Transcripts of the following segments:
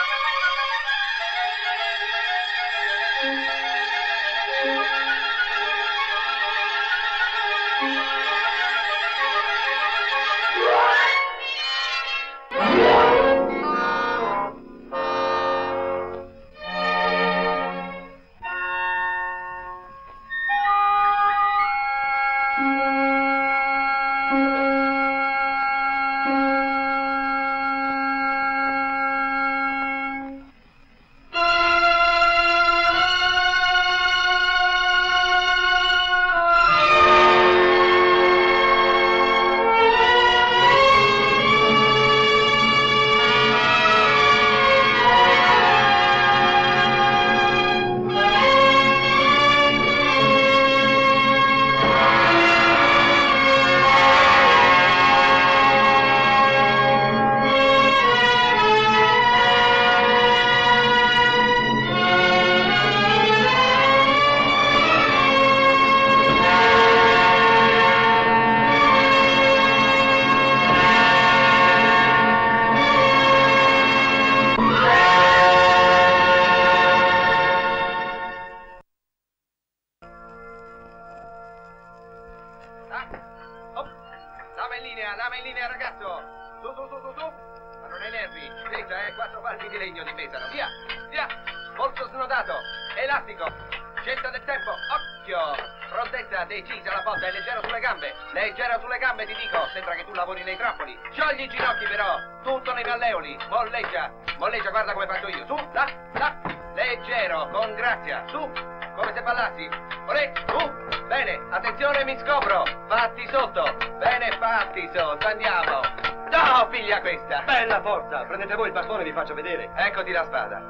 Dama in linea, ragazzo! Su! Ma non hai nervi! Pensa, 4 palmi di legno ti pesano! Via! Polso snodato! Elastico! Scelta del tempo! Occhio! Prontezza decisa la botta e leggero sulle gambe! Leggero sulle gambe, ti dico! Sembra che tu lavori nei trappoli! Sciogli i ginocchi, però! Tutto nei malleoli! Molleggia! Guarda come faccio io! Su! Là! Leggero! Con grazia! Su! Come se ballassi! Olè! Su! Bene! Attenzione, mi scopro! Fatti sotto! Bene, fatti sotto! Andiamo! No, piglia questa! Bella forza! Prendete voi il bastone e vi faccio vedere. Eccoti la spada!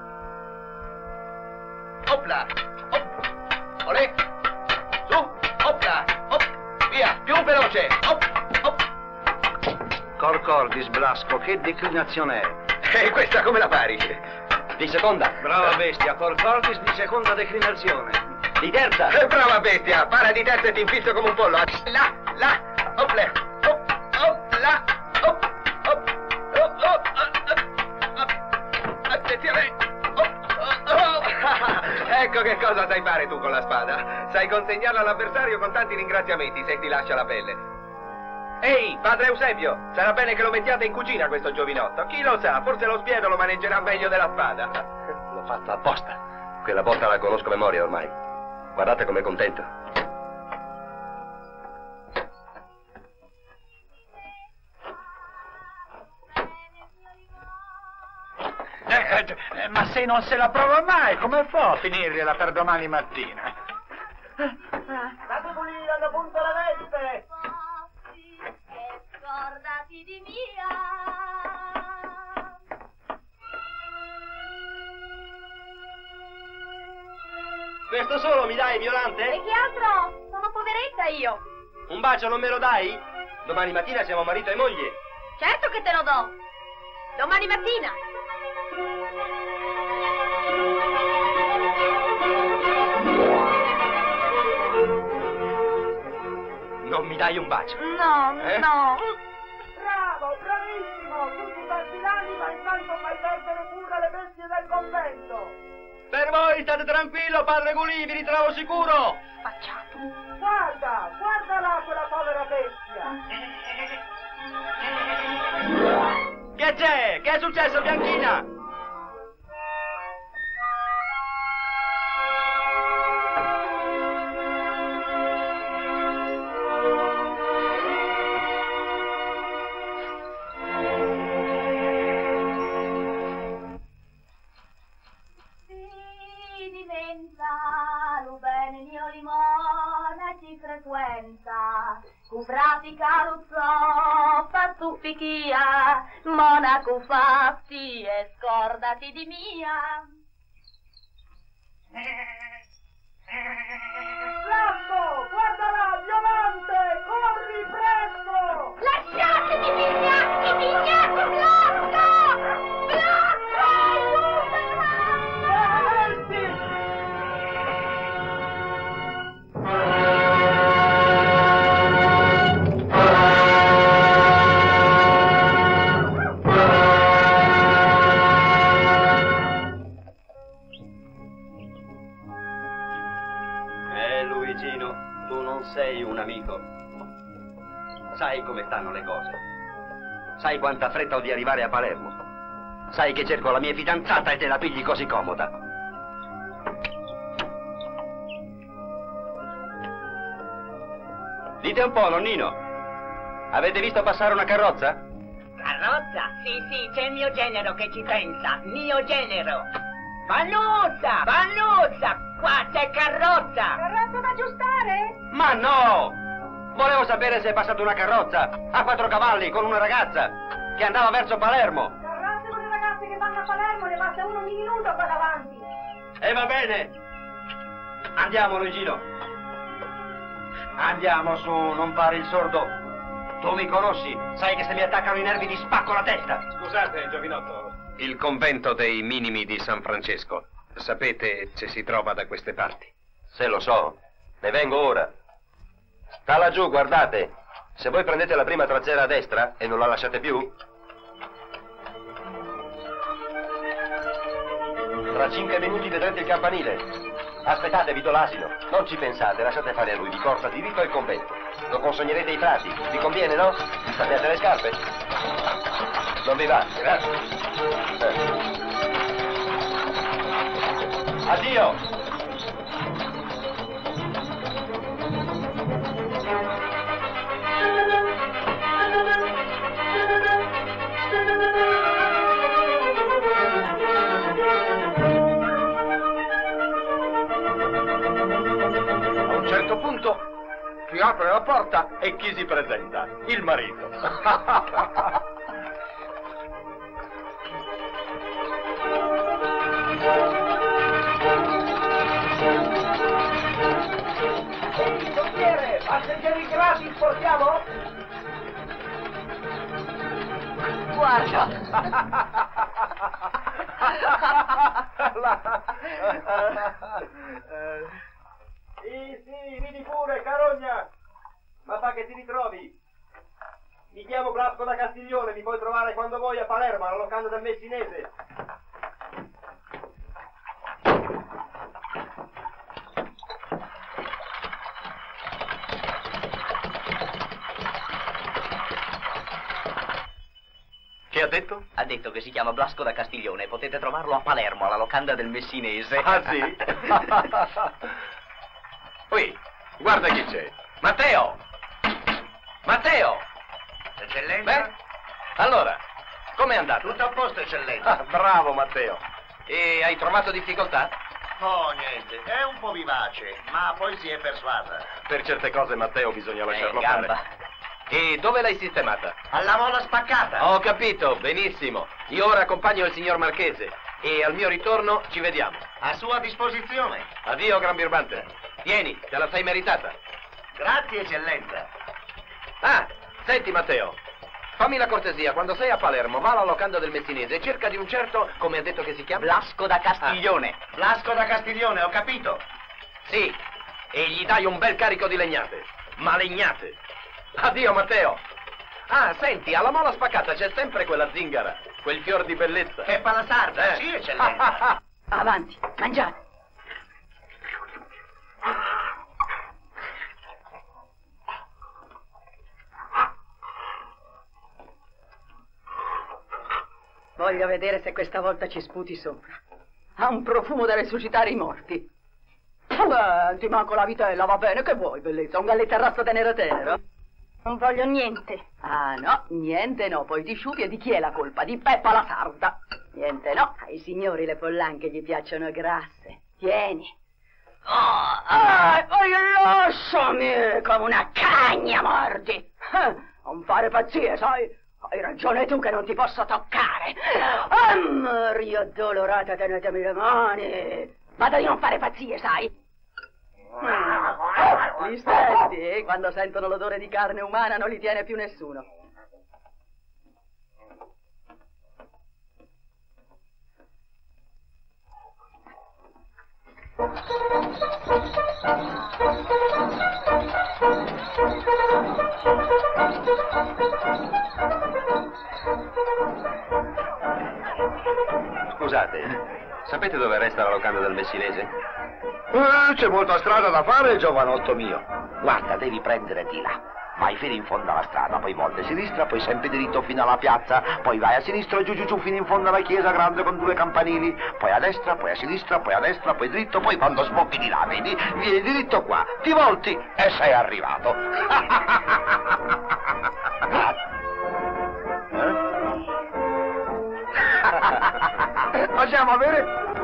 Opla! Olè! Su! Opla! Via! Più veloce! Cor, disblasco, che declinazione è? E questa come la pari? Di seconda. Brava bestia, cordis di seconda declinazione. Di terza. Brava bestia, para di terza e ti infisso come un pollo. Là! Opla! Opla! Attenzione! Ecco che cosa sai fare tu con la spada. Sai consegnarla all'avversario con tanti ringraziamenti se ti lascia la pelle. Ehi, padre Eusebio, sarà bene che lo mettiate in cucina questo giovinotto. Chi lo sa, forse lo spiedo lo maneggerà meglio della spada. L'ho fatta apposta. Quella botta la conosco a memoria ormai. Guardate com'è contento. Ma se non se la prova mai, come fa a finirgliela per domani mattina? State pulire, hanno punto la veste! Scordati di mia. Questo solo mi dai, Violante? E che altro? Sono poveretta io. Un bacio non me lo dai? Domani mattina siamo marito e moglie. Certo che te lo do. Domani mattina. Non mi dai un bacio? No. Bravo, bravissimo! Tutti i partigiani, ma intanto fai perdere pure le bestie del convento! Per voi state tranquillo, padre Gulì, vi ritrovo sicuro! Facciato. Guarda là quella povera bestia! Che c'è? Che è successo, Bianchina? Frequenza, cu pratica lo so, fa stuffichia, monaco fatti e scordati di mia. Lampo, guarda là, Violante, corri presto! Lasciatemi, vigliacchi, blocco! Sei un amico. Sai come stanno le cose. Sai quanta fretta ho di arrivare a Palermo. Sai che cerco la mia fidanzata e te la pigli così comoda. Dite un po', nonnino. Avete visto passare una carrozza? Carrozza? Sì, c'è il mio genero che ci pensa. Mio genero. Vannuzza! Vannuzza! Qua c'è carrozza! Carrozza da aggiustare? Ma no! Volevo sapere se è passata una carrozza a 4 cavalli con una ragazza che andava verso Palermo. Carrozze con le ragazze che vanno a Palermo, ne basta uno ogni minuto qua davanti. E va bene. Andiamo, Luigino. Andiamo su, non fare il sordo. Tu mi conosci, sai che se mi attaccano i nervi ti spacco la testa. Scusate, giovinotto. Il convento dei minimi di San Francesco. Sapete se si trova da queste parti? Se lo so, ne vengo ora. Sta laggiù, guardate. Se voi prendete la prima traziera a destra e non la lasciate più, tra 5 minuti vedrete il campanile. Aspettate, vi do l'asino. Non ci pensate, lasciate fare a lui, vi porta diritto al convento. Lo consegnerete ai frati. Vi conviene, no? Sapete le scarpe? Non vi va? Grazie. Addio! A un certo punto si apre la porta e chi si presenta? Il marito. Dottiere, passeggeri gratis portiamo? Guarda. Sì, vieni pure, carogna! Ma fa che ti ritrovi? Mi chiamo Blasco da Castiglione, mi puoi trovare quando vuoi a Palermo, alla locanda del Messinese. Che ha detto? Ha detto che si chiama Blasco da Castiglione e potete trovarlo a Palermo, alla locanda del Messinese. Ah, sì? Qui, guarda chi c'è. Matteo! Matteo! Eccellenza? Beh, allora, com'è andato? Tutto a posto, eccellenza. Ah, bravo, Matteo. E hai trovato difficoltà? Oh, niente, è un po' vivace, ma poi si è persuasa. Per certe cose, Matteo, bisogna lasciarlo gamba. fare. E dove l'hai sistemata? Alla molla spaccata. Ho capito, benissimo. Io ora accompagno il signor Marchese e al mio ritorno ci vediamo. A sua disposizione. Addio, gran birbante. Tieni, te la sei meritata. Grazie, eccellenza. Ah, senti, Matteo. Fammi la cortesia, quando sei a Palermo, va alla locanda del Messinese e cerca di un certo, come ha detto che si chiama? Blasco da Castiglione. Blasco da Castiglione, ho capito. Sì, e gli dai un bel carico di legnate. Ma legnate. Addio, Matteo. Ah, senti, alla mola spaccata c'è sempre quella zingara, quel fior di bellezza. Peppa la sarda, sì, eccellenza. Avanti, mangiate. Voglio vedere se questa volta ci sputi sopra. Ha un profumo da resuscitare i morti. Ti manco la vitella, va bene, che vuoi, bellezza? Un gallettarrazzo tenero tenero? Non voglio niente. Ah no, niente no, poi ti sciupi e di chi è la colpa? Di Peppa la sarda. Niente no, ai signori le pollanche gli piacciono grasse. Tieni. Lasciami come una cagna, mordi. Non fare pazzie, sai? Hai ragione tu che non ti posso toccare. Maria dolorata, tenetemi le mani. Vado di non fare pazzie, sai? Li senti? Quando sentono l'odore di carne umana non li tiene più nessuno. Scusate, Sapete dove resta la locanda del Messinese? C'è molta strada da fare, giovanotto mio. Guarda, devi prendere di là. Vai fino in fondo alla strada, poi volti a sinistra, poi sempre diritto fino alla piazza, poi vai a sinistra, giù giù giù fino in fondo alla chiesa grande con 2 campanili, poi a destra, poi a sinistra, poi a destra, poi dritto, poi quando sbocchi di là, vedi, vieni diritto qua, ti volti e sei arrivato. Possiamo avere?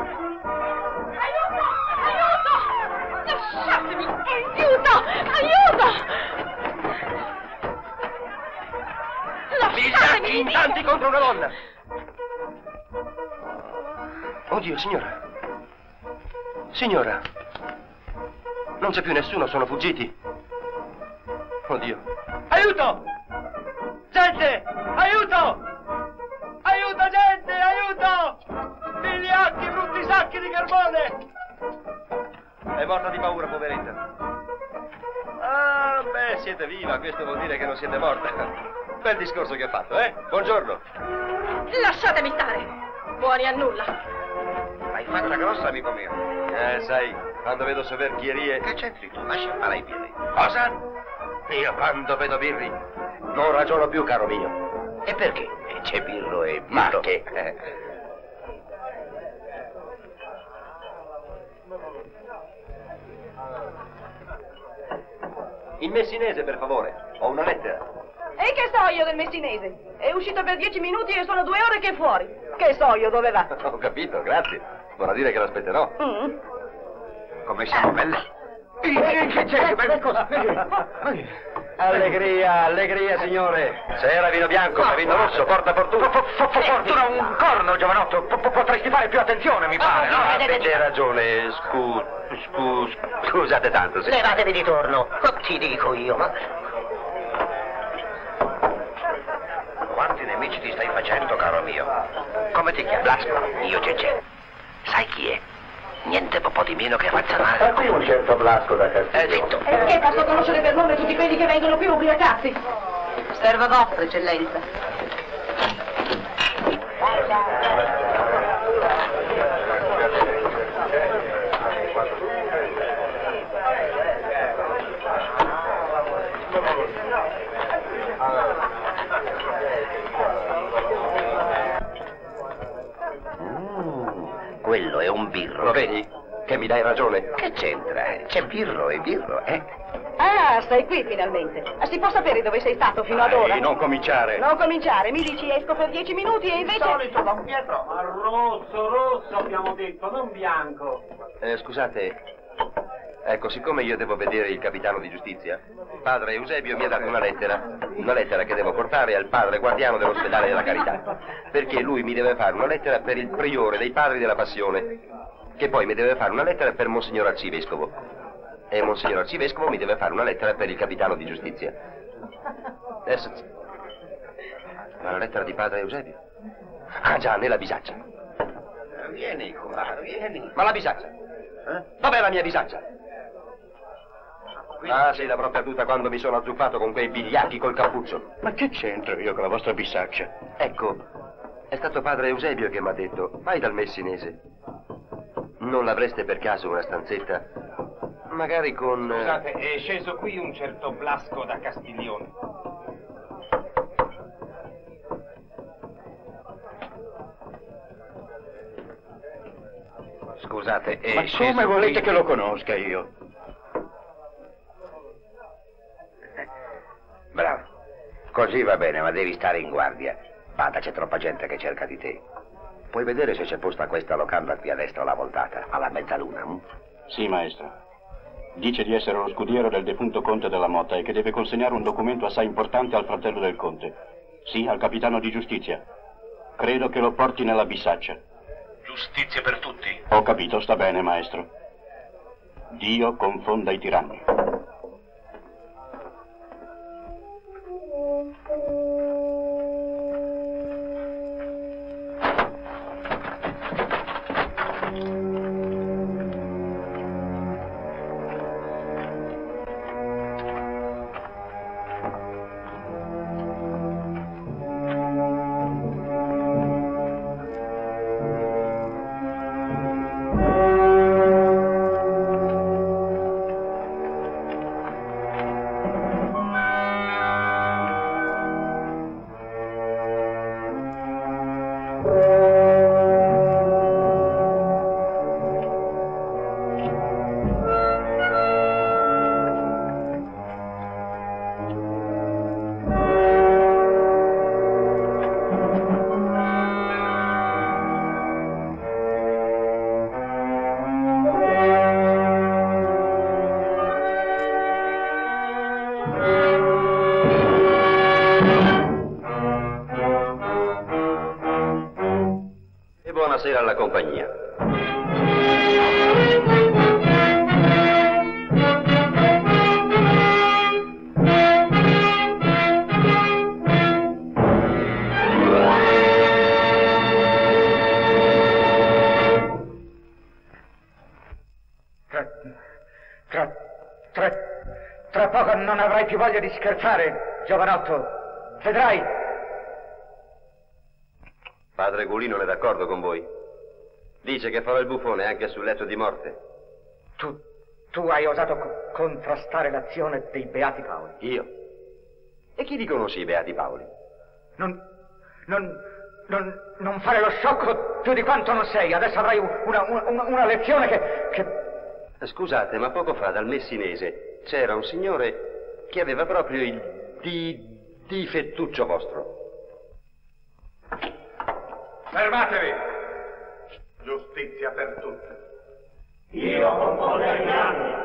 Lasciatemi! Aiuto! Aiuto! Vigliacchi in tanti contro una donna! Oddio, signora! Signora! Non c'è più nessuno, sono fuggiti! Oddio! Aiuto! Gente! Aiuto! Aiuto, gente! Aiuto! Vigliacchi, brutti sacchi di carbone! È morta di paura, poveretta. Ah, beh, siete viva, questo vuol dire che non siete morta. Bel discorso che ha fatto, eh? Buongiorno. Lasciatemi stare! Buoni a nulla! L'hai fatta grossa, amico mio. Sai, quando vedo soverchierie... Che c'entri tu? Lascia fare i piedi. Cosa? Io quando vedo birri non ragiono più, caro mio. E perché? C'è birro e birro. Ma che... Il messinese, per favore. Ho una lettera. E che so io del messinese? È uscito per 10 minuti e sono 2 ore che è fuori. Che so io dove va? Ho capito, grazie. Vorrà dire che l'aspetterò. Come siamo belle? Che c'è? Cosa? Allegria, allegria, signore. Se era vino bianco, ma vino rosso, porta fortuna. Fortuna un corno, giovanotto. Potresti fare più attenzione, mi pare, no? Avete ragione, scusate tanto, sì. Levatevi di torno, ti dico io, ma... Quanti nemici ti stai facendo, caro mio? Come ti chiami? Blasco, io Cece. Sai chi è? Niente po' di meno che Razzanare. qui un certo Blasco da Castiglio. Zitto. E che posso conoscere per nome tutti quelli che vengono qui ubriacati? Serva vostra, eccellenza. Quello è un birro. Lo vedi? Che mi dai ragione. Che c'entra? C'è birro e birro, eh? Ah, stai qui finalmente. Si può sapere dove sei stato fino ad ora? Non cominciare. Non cominciare, mi dici esco per 10 minuti e invece... Solito, Don Pietro. Ma rosso abbiamo detto, non bianco. Scusate. Ecco, siccome io devo vedere il capitano di giustizia, padre Eusebio mi ha dato una lettera che devo portare al padre guardiano dell'ospedale della Carità, perché lui mi deve fare una lettera per il priore dei padri della Passione, che poi mi deve fare una lettera per Monsignor Arcivescovo, e Monsignor Arcivescovo mi deve fare una lettera per il capitano di giustizia. Adesso... Ma la lettera di padre Eusebio? Ah già, nella bisaccia. Vieni qua, vieni. Ma la bisaccia? Dov'è la mia bisaccia? Ah, sì, l'avrò perduta quando mi sono azzuffato con quei vigliacchi col cappuccio. Ma che c'entro io con la vostra bisaccia? Ecco, è stato padre Eusebio che mi ha detto, vai dal messinese. Non l'avreste per caso una stanzetta? Magari con... Scusate, è sceso qui un certo Blasco da Castiglione. Scusate, è Ma sceso come volete qui... che lo conosca io? Bravo. Così va bene, ma devi stare in guardia. Bada, c'è troppa gente che cerca di te. Puoi vedere se c'è posta questa locanda qui a destra alla voltata, alla mezzaluna? Sì, maestro. Dice di essere lo scudiero del defunto conte della Motta e che deve consegnare un documento assai importante al fratello del conte. Sì, al capitano di giustizia. Credo che lo porti nella bisaccia. Giustizia per tutti. Ho capito, sta bene, maestro. Dio confonda i tiranni. bella compagnia. Tra poco non avrai più voglia di scherzare, giovanotto. Vedrai. Padre Gulino è d'accordo con voi? Dice che farò il buffone anche sul letto di morte. Tu hai osato contrastare l'azione dei Beati Paoli. Io? E chi li conosce i Beati Paoli? Non fare lo sciocco più di quanto non sei. Adesso avrai una lezione che... Scusate, ma poco fa dal Messinese c'era un signore che aveva proprio il difettuccio vostro. Fermatevi! Giustizia per tutti. Io compone gli anni.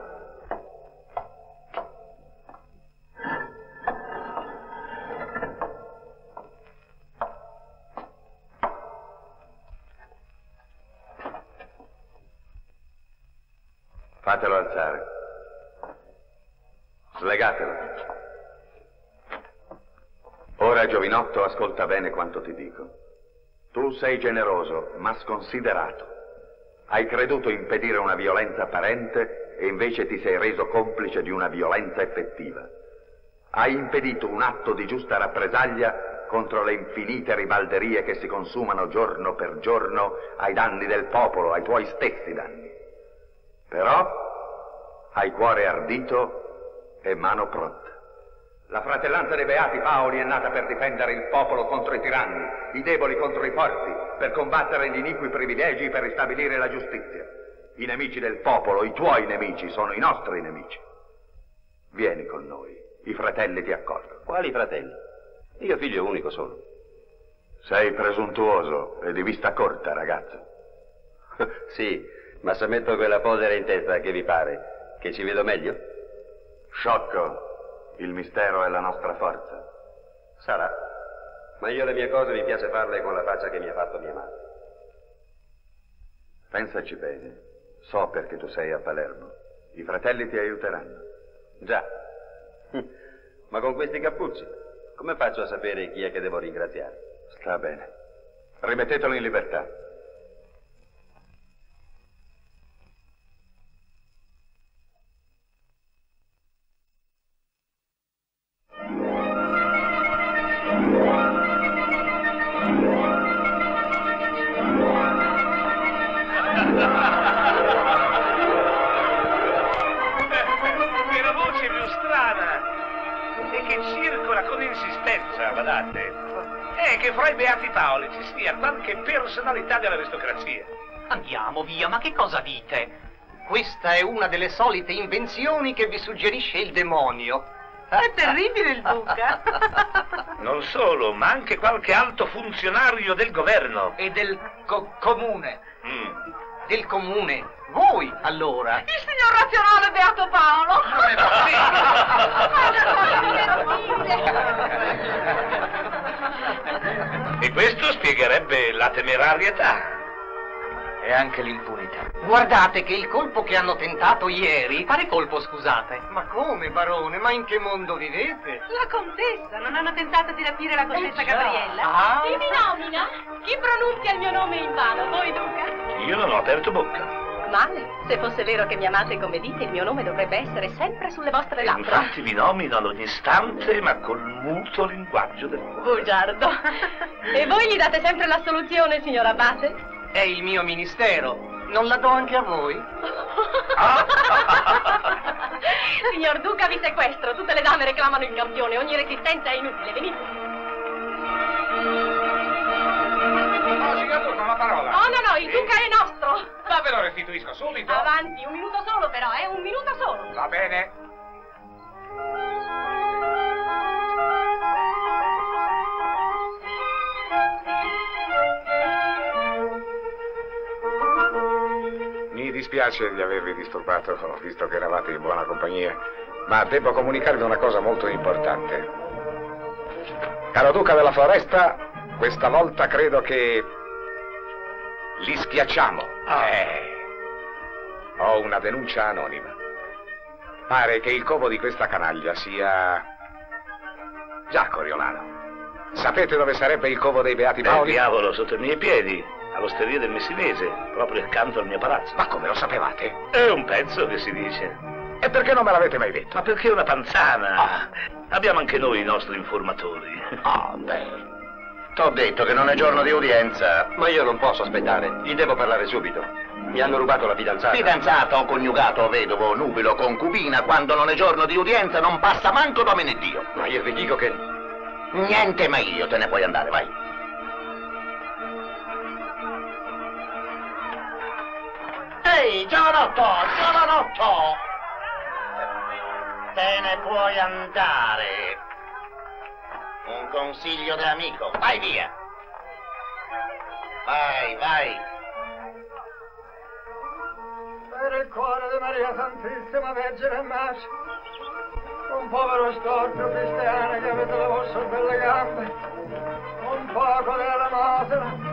Fatelo alzare. Slegatelo. Ora, giovinotto, ascolta bene quanto ti dico. Tu sei generoso, ma sconsiderato. Hai creduto impedire una violenza apparente e invece ti sei reso complice di una violenza effettiva. Hai impedito un atto di giusta rappresaglia contro le infinite ribalderie che si consumano giorno per giorno ai danni del popolo, ai tuoi stessi danni. Però hai cuore ardito e mano pronta. La fratellanza dei Beati Paoli è nata per difendere il popolo contro i tiranni, i deboli contro i forti, per combattere gli iniqui privilegi, per ristabilire la giustizia. I nemici del popolo, i tuoi nemici, sono i nostri nemici. Vieni con noi, i fratelli ti accolgono. Quali fratelli? Io figlio unico sono. Sei presuntuoso e di vista corta, ragazzo. Sì, ma se metto quella polvere in testa, che vi pare? Che ci vedo meglio? Sciocco, il mistero è la nostra forza. Sarà, ma io le mie cose mi piace farle con la faccia che mi ha fatto mia madre. Pensaci bene, so perché tu sei a Palermo. I fratelli ti aiuteranno. Già, ma con questi cappucci, come faccio a sapere chi è che devo ringraziare? Sta bene. Rimettetelo in libertà. Che voce più strana e che circola con insistenza, badate, è che fra i Beati Paoli ci sia qualche personalità dell'aristocrazia. Andiamo via, ma che cosa dite? Questa è una delle solite invenzioni che vi suggerisce il demonio. È terribile il duca. Non solo, ma anche qualche alto funzionario del governo. E del comune. Del comune. Voi, allora. Il signor razionale Beato Paolo. Non è possibile. E questo spiegherebbe la temerarietà. E anche l'impunità. Guardate che il colpo che hanno tentato ieri... Quale colpo, scusate? Ma come, barone? Ma in che mondo vivete? La contessa, non hanno tentato di rapire la contessa già. Gabriella? Ah. Chi mi nomina? Chi pronuncia il mio nome in vano? Voi, duca? Io non ho aperto bocca. Male. Se fosse vero che mi amate come dite, il mio nome dovrebbe essere sempre sulle vostre labbra. Infatti vi nomino ad ogni istante, ma col muto linguaggio del cuore. Bugiardo. E voi gli date sempre la soluzione, signor Abate? È il mio ministero. Non la do anche a voi? Signor Duca, vi sequestro. Tutte le dame reclamano il campione. Ogni resistenza è inutile. Venite. No, signor Duca, una parola. Oh, no, il Duca è nostro. Ma ve lo restituisco subito. Avanti, un minuto solo però, un minuto solo. Va bene. Mi dispiace di avervi disturbato, visto che eravate in buona compagnia, ma devo comunicarvi una cosa molto importante. Caro Duca della Foresta, questa volta credo che li schiacciamo. Ho una denuncia anonima. Pare che il covo di questa canaglia sia... Già, Coriolano. Sapete dove sarebbe il covo dei Beati Paoli? Diavolo, sotto i miei piedi, all'osteria del Messinese, proprio accanto al mio palazzo. Ma come lo sapevate? È un pezzo che si dice. E perché non me l'avete mai detto? Ma perché è una panzana? Abbiamo anche noi i nostri informatori. Beh. T'ho detto che non è giorno di udienza. Ma io non posso aspettare, gli devo parlare subito. Mi hanno rubato la fidanzata. Fidanzato, coniugato, vedovo, nubilo, concubina, quando non è giorno di udienza non passa manco Domine Dio. Ma io vi dico che... Niente meglio, te ne puoi andare, vai. Ehi, giovanotto, giovanotto! Te ne puoi andare. Un consiglio da amico, vai via. Vai, vai. Per il cuore di Maria Santissima Vergine Mascia, un povero storpio cristiano che avete le vostre belle gambe, un poco di elemosina.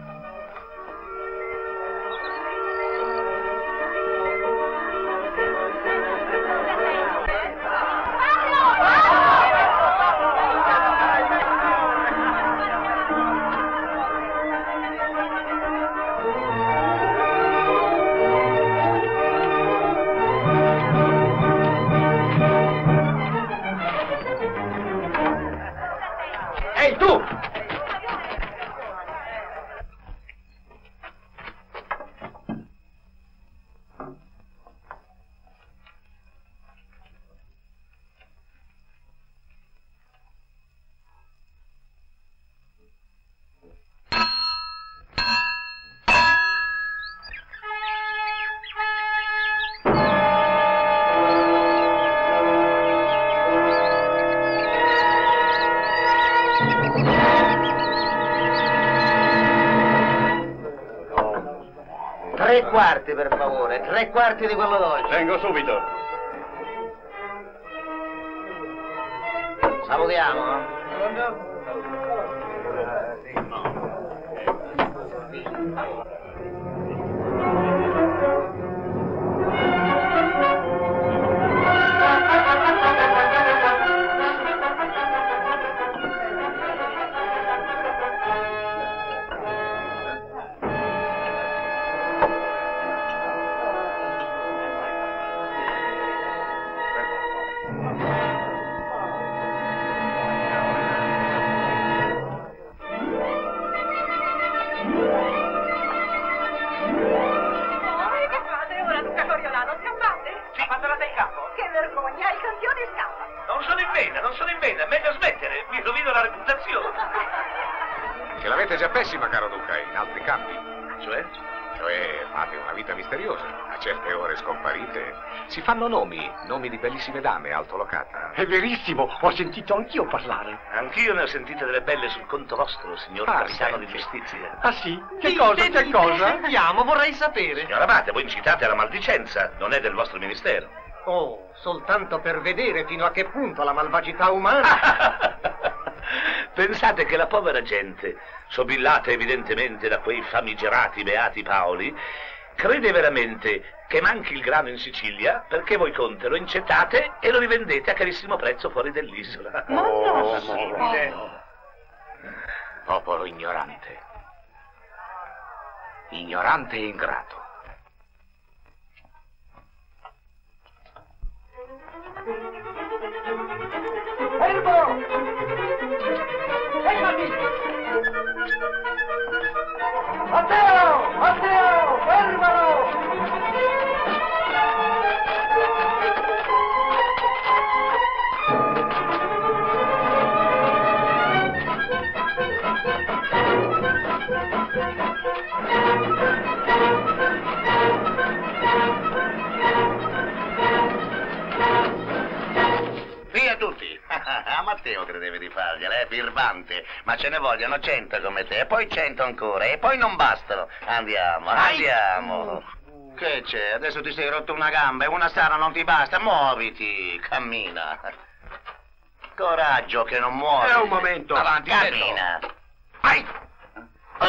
Ehi, tu! Tre quarti, per favore, 3/4 di quello dolce. Vengo subito. Salutiamo. Che l'avete già pessima, caro Duca, in altri campi. Cioè fate una vita misteriosa. A certe ore scomparite. Si fanno nomi di bellissime dame altolocata. È verissimo, ho sentito anch'io parlare. Anch'io ne ho sentite delle belle sul conto vostro, signor capitano di giustizia. Ah sì? Che cosa? Sentiamo, vorrei sapere. Signor Abate, voi incitate alla maldicenza, non è del vostro ministero. Oh, soltanto per vedere fino a che punto la malvagità umana... Pensate che la povera gente, sobillata evidentemente da quei famigerati Beati Paoli, crede veramente che manchi il grano in Sicilia perché voi, conte, lo incettate e lo rivendete a carissimo prezzo fuori dell'isola. Ma no, Popolo ignorante. Ignorante e ingrato. Fermo! Fermati! Matteo! Matteo! Fermalo! Via tutti! A Matteo credevi di fargliela, birbante. Ma ce ne vogliono 100 come te, e poi 100 ancora, e poi non bastano. Andiamo, andiamo. Che c'è? Adesso ti sei rotto una gamba e una sana non ti basta. Muoviti, cammina. Coraggio che non muovi. È un momento. Avanti, cammina. Vai!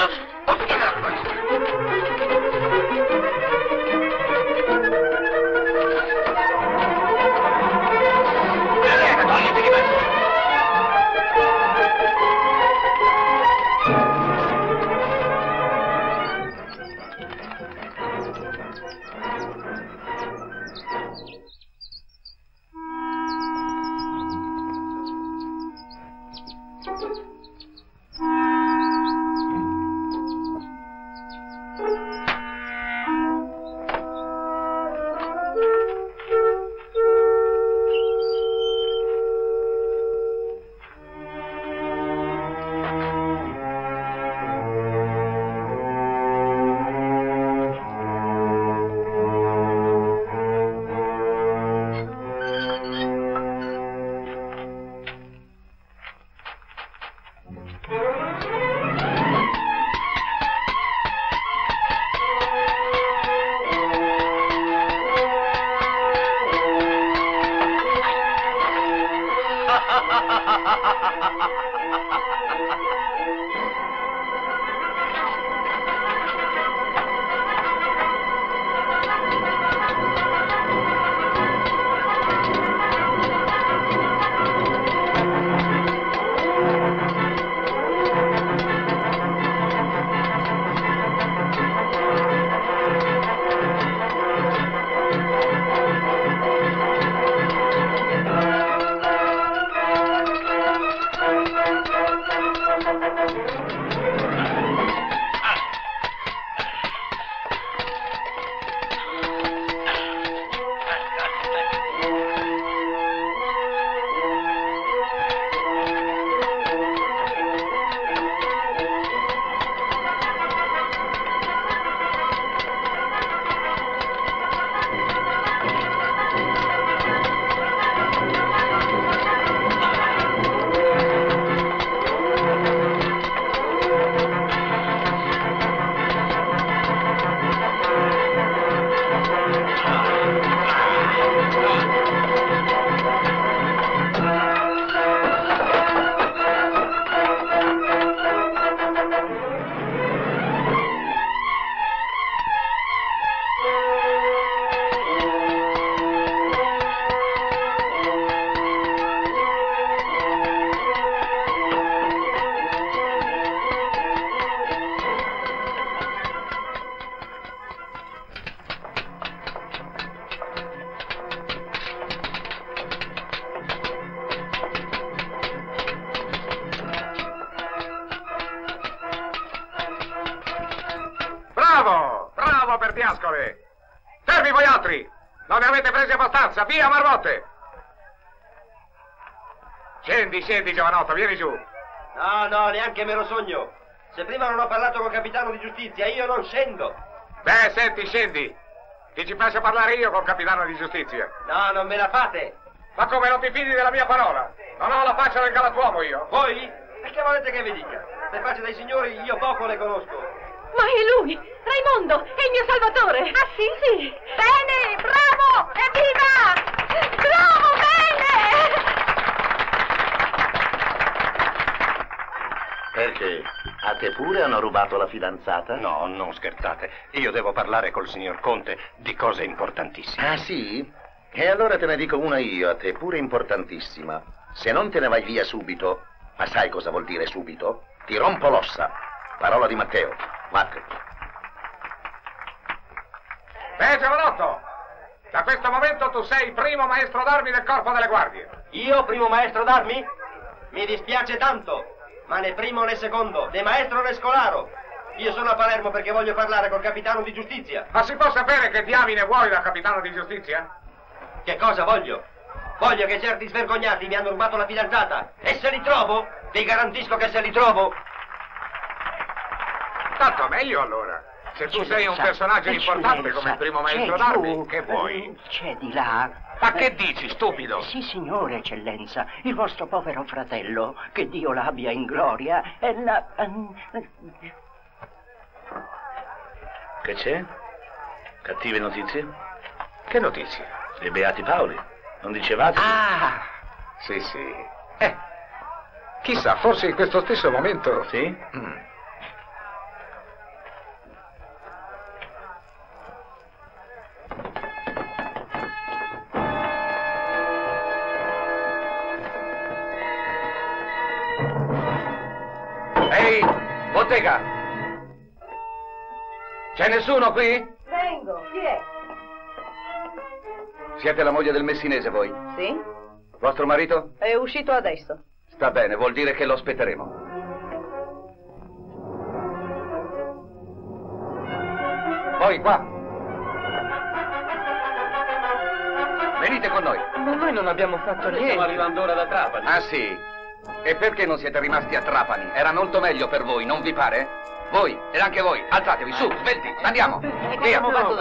Perdiascole! Fermi voi altri! Non ne avete presi abbastanza! Via, marmotte! Scendi, scendi, giovanotto, vieni giù! No, no, neanche mero sogno! Se prima non ho parlato col capitano di giustizia, io non scendo! Beh, senti, scendi! Ti ci faccio parlare io col capitano di giustizia! No, non me la fate! Ma come, non ti fidi della mia parola? Non ho la faccia del galantuomo io! Voi? E che volete che vi dica? Le facce dei signori io poco le conosco! Ma è lui! Raimondo! È il mio salvatore! Ah, sì, sì! Bene! Bravo! Evviva! Bravo! Bene! Perché? A te pure hanno rubato la fidanzata? No, non scherzate. Io devo parlare col signor Conte di cose importantissime. Ah, sì? E allora te ne dico una io, a te pure importantissima. Se non te ne vai via subito, ma sai cosa vuol dire subito? Ti rompo l'ossa. Parola di Matteo. Vattene. Giovanotto! Da questo momento tu sei il primo maestro d'armi del corpo delle guardie. Io primo maestro d'armi? Mi dispiace tanto, ma né primo né secondo, né maestro né scolaro. Io sono a Palermo perché voglio parlare col capitano di giustizia. Ma si può sapere che diamine vuoi da capitano di giustizia? Che cosa voglio? Voglio che certi svergognati mi hanno rubato la fidanzata. E se li trovo, vi garantisco che se li trovo... Tanto meglio allora. Se tu sei un personaggio importante come il primo maestro d'armi, che vuoi? C'è di là. Ma che dici, stupido? Sì, signore, eccellenza. Il vostro povero fratello, che Dio l'abbia in gloria, è la... Che c'è? Cattive notizie? Che notizie? Dei Beati Paoli. Non dicevate? Ah, sì, sì. Chissà, forse in questo stesso momento... Sì? bottega! C'è nessuno qui? Vengo, chi è? Siete la moglie del messinese voi? Sì? Vostro marito? È uscito adesso. Sta bene, vuol dire che lo aspetteremo. Voi qua. Venite con noi. Ma noi non abbiamo fatto niente. Stiamo arrivando ora da Trapani. Ah sì? E perché non siete rimasti a Trapani? Era molto meglio per voi, non vi pare? Voi, ed anche voi, alzatevi, su, svelti, andiamo. Via.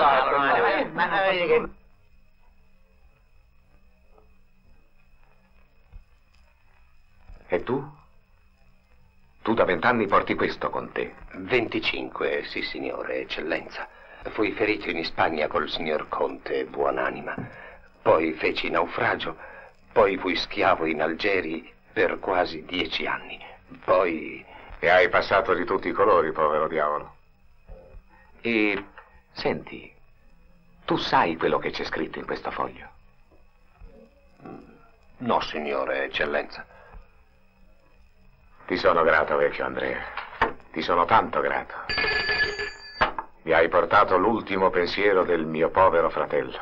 E tu? Tu da 20 anni porti questo con te? 25, sì signore, eccellenza. Fui ferito in Spagna col signor Conte, buonanima. Poi feci naufragio, poi fui schiavo in Algeri per quasi 10 anni. Poi... E hai passato di tutti i colori, povero diavolo. E senti, tu sai quello che c'è scritto in questo foglio? No, signore, eccellenza. Ti sono grato, vecchio Andrea. Ti sono tanto grato. Mi hai portato l'ultimo pensiero del mio povero fratello.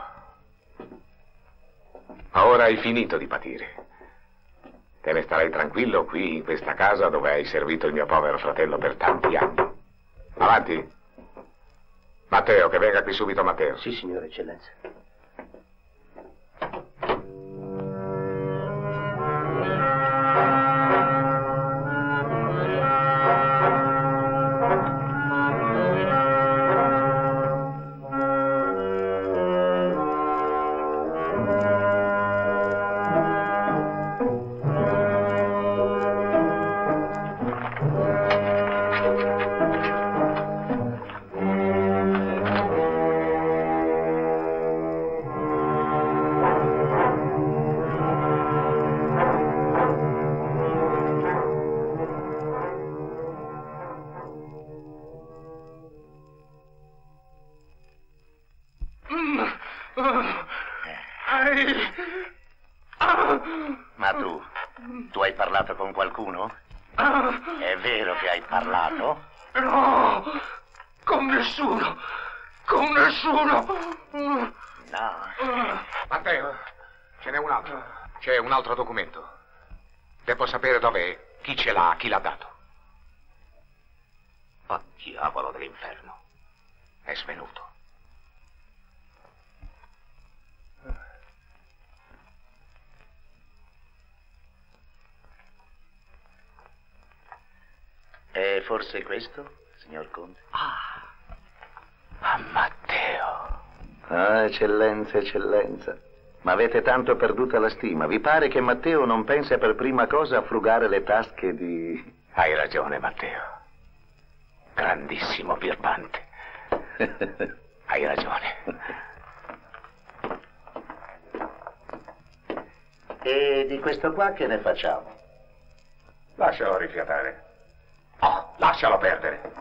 Ma ora hai finito di patire. Te ne starai tranquillo qui, in questa casa dove hai servito il mio povero fratello per tanti anni. Avanti. Matteo, che venga qui subito Matteo. Sì, signore, eccellenza. Ma tu hai parlato con qualcuno? È vero che hai parlato? No, con nessuno, con nessuno. No. Matteo, ce n'è un altro. C'è un altro documento. Devo sapere dov'è, chi ce l'ha, chi l'ha dato. Oh, diavolo dell'inferno. È svenuto. È forse questo, signor Conte? Matteo. Ah, eccellenza, eccellenza. Ma avete tanto perduta la stima. Vi pare che Matteo non pensa per prima cosa a frugare le tasche di... Hai ragione, Matteo. Grandissimo birbante. Hai ragione. E di questo qua che ne facciamo? Lascialo rifiatare. Oh, lascialo perdere.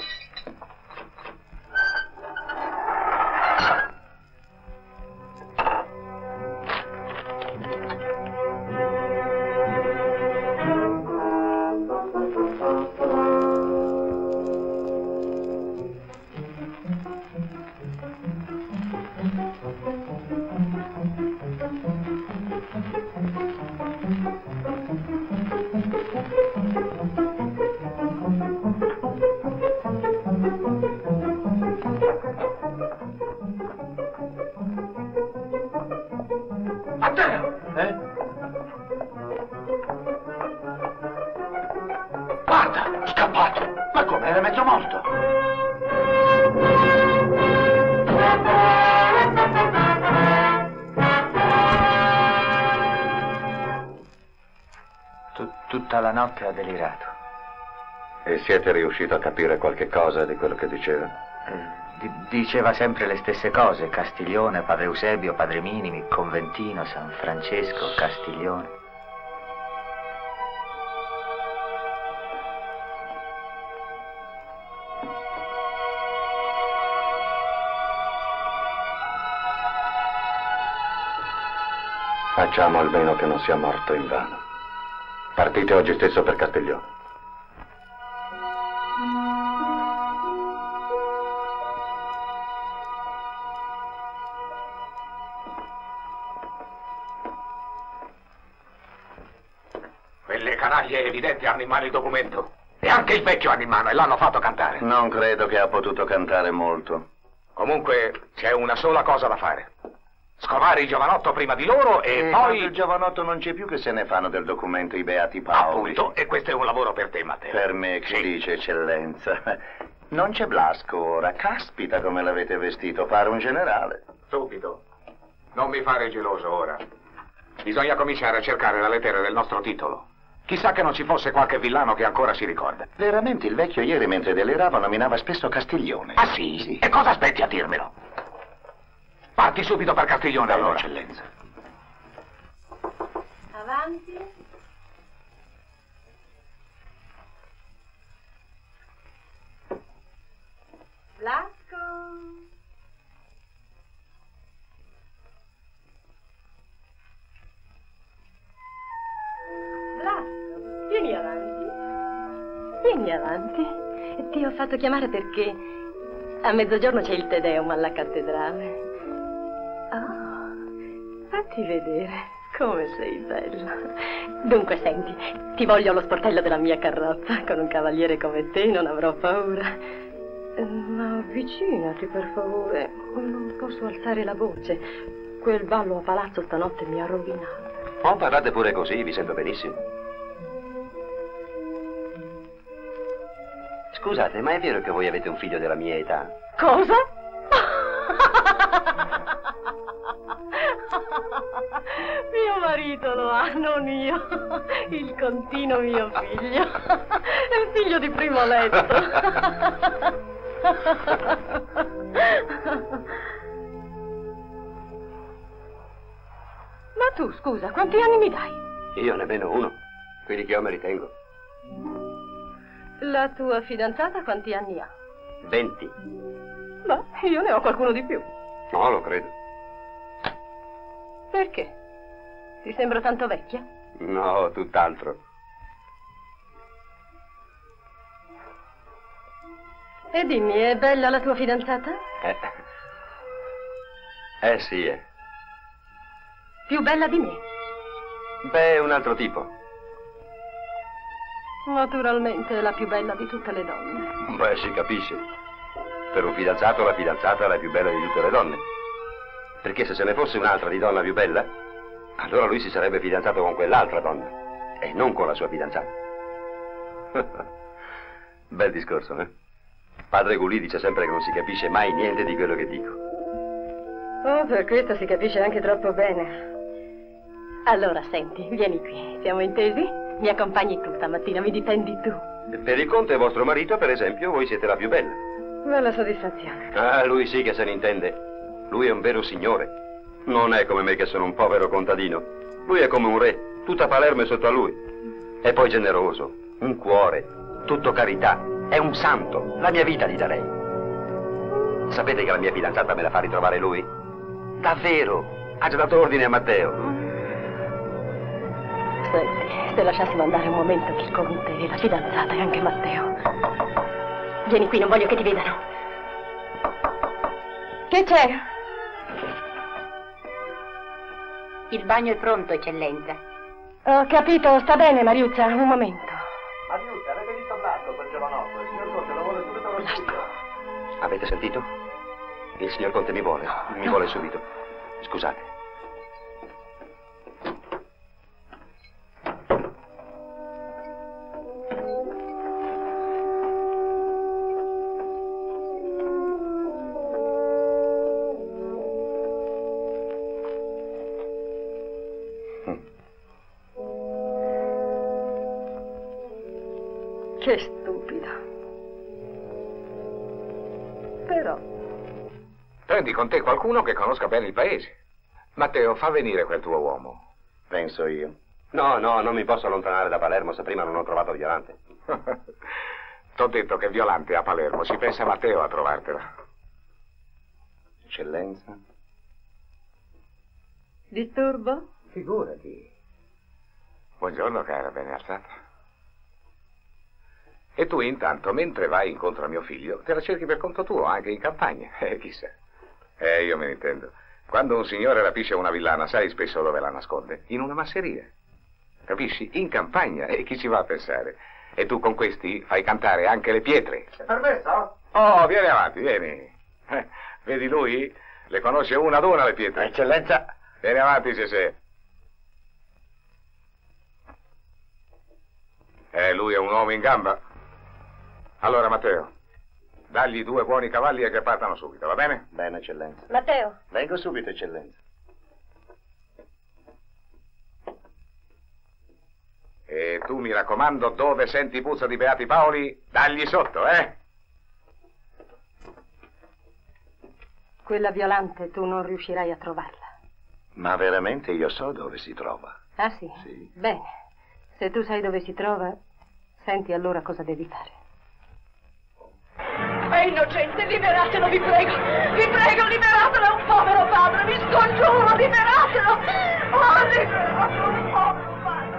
Guarda, scappato. Ma come? Era mezzo morto. Tutta la notte ha delirato. E siete riuscito a capire qualche cosa di quello che diceva? Diceva sempre le stesse cose: Castiglione, Padre Eusebio, Padre Minimi, Conventino, San Francesco, Castiglione. Facciamo almeno che non sia morto invano. Partite oggi stesso per Castiglione. canaglie evidenti hanno in mano il documento. E anche il vecchio hanno in mano e l'hanno fatto cantare. Non credo che ha potuto cantare molto. Comunque c'è una sola cosa da fare. Scovare il giovanotto prima di loro e poi... Il giovanotto non c'è più, che se ne fanno del documento i beati Paoli. Appunto, e questo è un lavoro per te, Matteo. Per me, che dice, eccellenza. Non c'è Blasco ora. Caspita come l'avete vestito, pare un generale. Subito. Non mi fare geloso ora. Bisogna cominciare a cercare la lettera del nostro titolo. Chissà che non ci fosse qualche villano che ancora si ricorda. Veramente il vecchio ieri mentre delirava nominava spesso Castiglione. Ah sì? Sì. E cosa aspetti a dirmelo? Parti subito per Castiglione allora. Eccellenza. Avanti. Blasco. Blasco, vieni avanti. Vieni avanti. Ti ho fatto chiamare perché a mezzogiorno c'è il Te Deum alla cattedrale. Oh, fatti vedere come sei bella. Dunque, senti, ti voglio allo sportello della mia carrozza. Con un cavaliere come te non avrò paura. Ma avvicinati, per favore. Non posso alzare la voce. Quel ballo a palazzo stanotte mi ha rovinato. Oh, parlate pure così, vi sento benissimo. Scusate, ma è vero che voi avete un figlio della mia età? Cosa? Mio marito lo ha, non io. Il contino mio figlio. È un figlio di primo letto. Ma tu, scusa, quanti anni mi dai? Io nemmeno uno. Quelli che io me ritengo. La tua fidanzata quanti anni ha? 20. Beh, io ne ho qualcuno di più. No, lo credo. Perché? Ti sembro tanto vecchia? No, tutt'altro. E dimmi, è bella la tua fidanzata? Sì, è. Più bella di me? Beh, è un altro tipo. Naturalmente è la più bella di tutte le donne. Beh, si capisce. Per un fidanzato la fidanzata è la più bella di tutte le donne. Perché se ce ne fosse un'altra di donna più bella, allora lui si sarebbe fidanzato con quell'altra donna e non con la sua fidanzata. Bel discorso, eh? Padre Gulì dice sempre che non si capisce mai niente di quello che dico. Oh, per questo si capisce anche troppo bene. Allora, senti, vieni qui. Siamo intesi? Mi accompagni tu stamattina, mi difendi tu. Per il conte vostro marito, per esempio, voi siete la più bella. Bella soddisfazione. Ah, lui sì che se ne intende. Lui è un vero signore. Non è come me che sono un povero contadino. Lui è come un re. Tutta Palermo è sotto a lui. E poi generoso, un cuore, tutto carità. È un santo. La mia vita gli darei. Sapete che la mia fidanzata me la fa ritrovare lui? Davvero. Ha già dato ordine a Matteo. Senti, se lasciassimo andare un momento il conte e la fidanzata e anche Matteo. Vieni qui, non voglio che ti vedano. Che c'è? Il bagno è pronto, eccellenza. Ho capito, sta bene, Mariuzza, un momento. Mariuzza, avete visto Blasco, quel giovanotto? Il signor Conte lo vuole subito allo studio. Avete sentito? Il signor Conte mi vuole. Mi vuole subito. Scusate. Che stupido. Però... Prendi con te qualcuno che conosca bene il paese. Matteo, fa venire quel tuo uomo. Penso io. No, non mi posso allontanare da Palermo se prima non ho trovato Violante. T'ho detto che Violante è a Palermo. Si pensa Matteo a trovartela. Eccellenza? Disturbo? Figurati. Buongiorno, cara, ben alzata. E tu intanto, mentre vai incontro a mio figlio, te la cerchi per conto tuo, anche in campagna. Chissà. Io me ne intendo. Quando un signore rapisce una villana, sai spesso dove la nasconde? In una masseria. capisci? In campagna, e chi ci va a pensare? E tu con questi fai cantare anche le pietre. Permesso? Oh, vieni avanti, vieni. Vedi lui? Le conosce una ad una le pietre. Eccellenza. Vieni avanti, se. Lui è un uomo in gamba. Allora, Matteo, dagli 2 buoni cavalli e che partano subito, va bene? Bene, eccellenza. Matteo. Vengo subito, eccellenza. E tu, mi raccomando, dove senti puzza di Beati Paoli, dagli sotto, eh? Quella Violante tu non riuscirai a trovarla. Ma veramente io so dove si trova. Ah, sì? Sì. Bene. Se tu sai dove si trova, senti allora cosa devi fare. È innocente, liberatelo, vi prego! Vi prego, liberatelo, è un povero padre, vi scongiuro, liberatelo! Oh, liberatelo, un povero padre!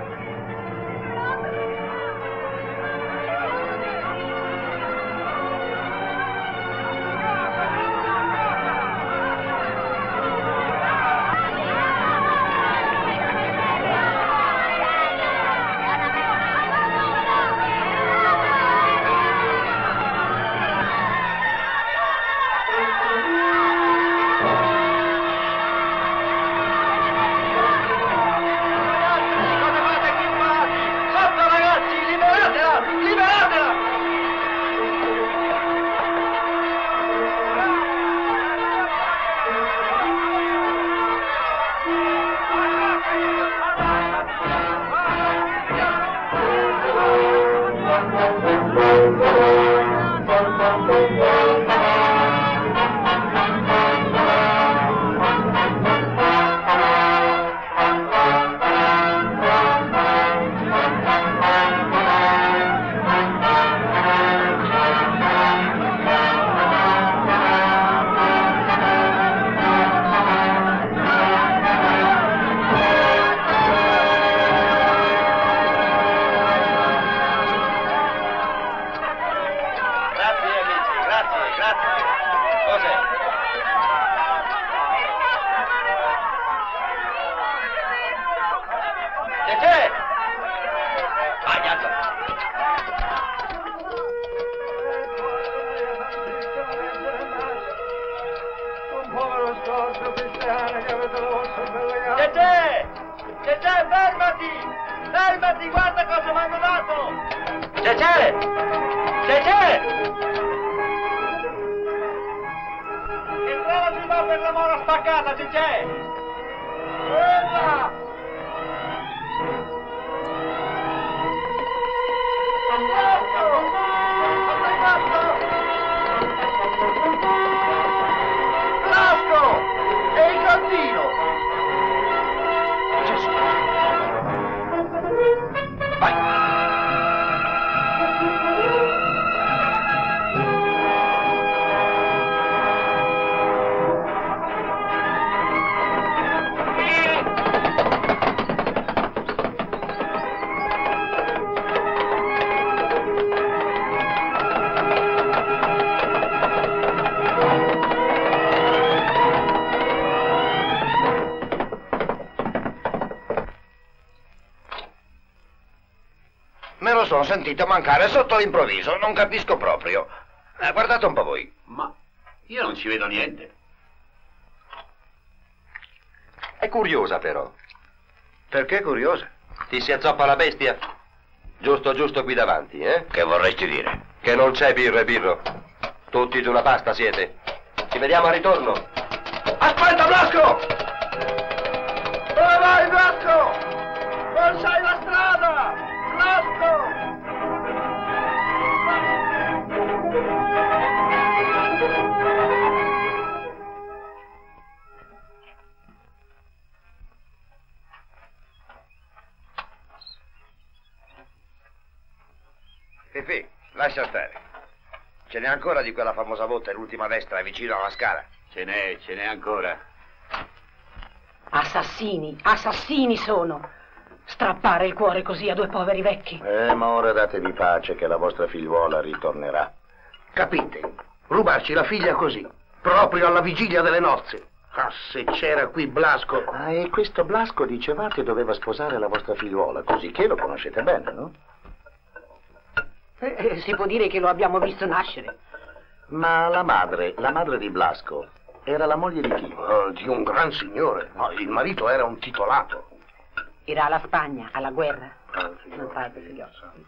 Sono sentito mancare sotto l'improvviso, non capisco proprio. Guardate un po' voi. Ma io non ci vedo niente. È curiosa però. Perché curiosa? Ti si azzoppa la bestia? Giusto, giusto qui davanti, eh? Che vorresti dire? Che non c'è birro e birro. Tutti sulla pasta siete. Ci vediamo al ritorno. Aspetta, Blasco! Dove vai, Blasco? Non sai la strada! Blasco! Fifì, lascia stare. Ce n'è ancora di quella famosa botte, l'ultima destra, vicino alla scala? Ce n'è ancora. Assassini, assassini sono. Strappare il cuore così a 2 poveri vecchi. Ma ora datevi pace che la vostra figliuola ritornerà. Capite? Rubarci la figlia così, proprio alla vigilia delle nozze. Ah, se c'era qui Blasco. Ah, e questo Blasco, dicevate, doveva sposare la vostra figliuola, così che lo conoscete bene, no? Si può dire che lo abbiamo visto nascere. Ma la madre di Blasco, era la moglie di chi? Di un gran signore. No, il marito era un titolato. Era alla Spagna, alla guerra. Non fate gli occhi.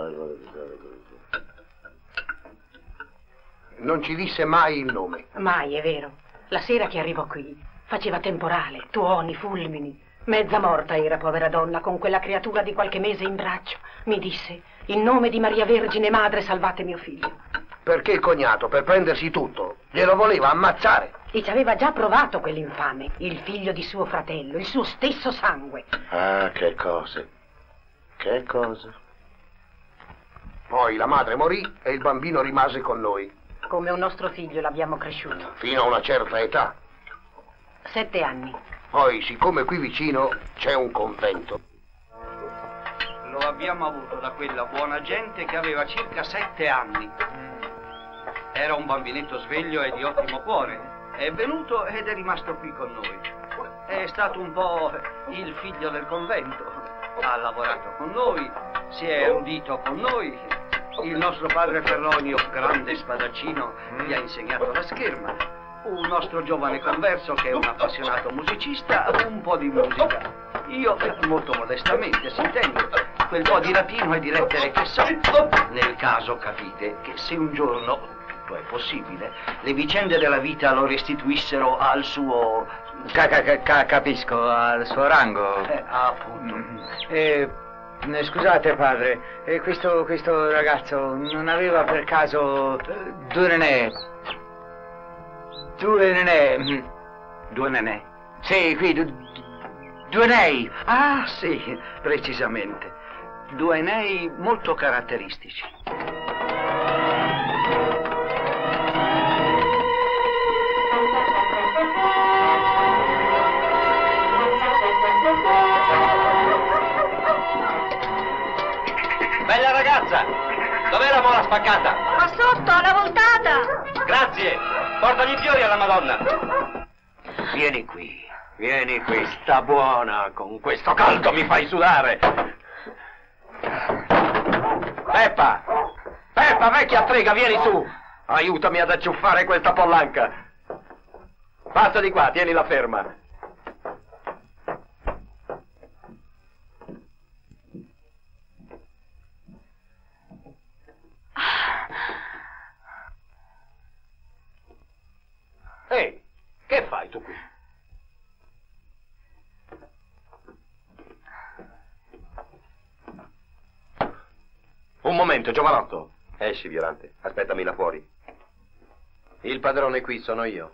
Non ci disse mai il nome. Mai, è vero. La sera che arrivò qui, faceva temporale, tuoni, fulmini. Mezza morta era, povera donna, con quella creatura di qualche mese in braccio. Mi disse, in nome di Maria Vergine Madre, salvate mio figlio. Perché il cognato, per prendersi tutto, glielo voleva ammazzare. E ci aveva già provato quell'infame, il figlio di suo fratello, il suo stesso sangue. Ah, che cose. Che cose. Poi la madre morì e il bambino rimase con noi. Come un nostro figlio l'abbiamo cresciuto. Fino a una certa età. 7 anni. Poi, siccome qui vicino c'è un convento. Lo abbiamo avuto da quella buona gente che aveva circa 7 anni. Era un bambinetto sveglio e di ottimo cuore. È venuto ed è rimasto qui con noi. È stato un po' il figlio del convento. Ha lavorato con noi, si è udito con noi. Il nostro padre Ferronio, grande spadaccino, gli ha insegnato la scherma. Un nostro giovane converso che è un appassionato musicista, un po' di musica. Io, molto modestamente, si intende, quel po' di latino e di lettere che so. Nel caso, capite, che se un giorno, tutto è possibile, le vicende della vita lo restituissero al suo... Capisco, al suo rango. Appunto. Scusate, padre, questo ragazzo non aveva per caso due nenè? Due nenè? Sì, qui, due nei. Ah, sì, precisamente. Due nei molto caratteristici. Bella ragazza! Dov'è la mola spaccata? Qua sotto, alla voltata! Grazie! Portami i fiori alla Madonna! Vieni qui, sta buona, con questo caldo mi fai sudare. Peppa, vecchia strega, vieni su, aiutami ad acciuffare questa pollanca. Passa di qua, tienila ferma. Ehi, che fai tu qui? Un momento, giovanotto. Esci, Violante. Aspettami là fuori. Il padrone qui sono io.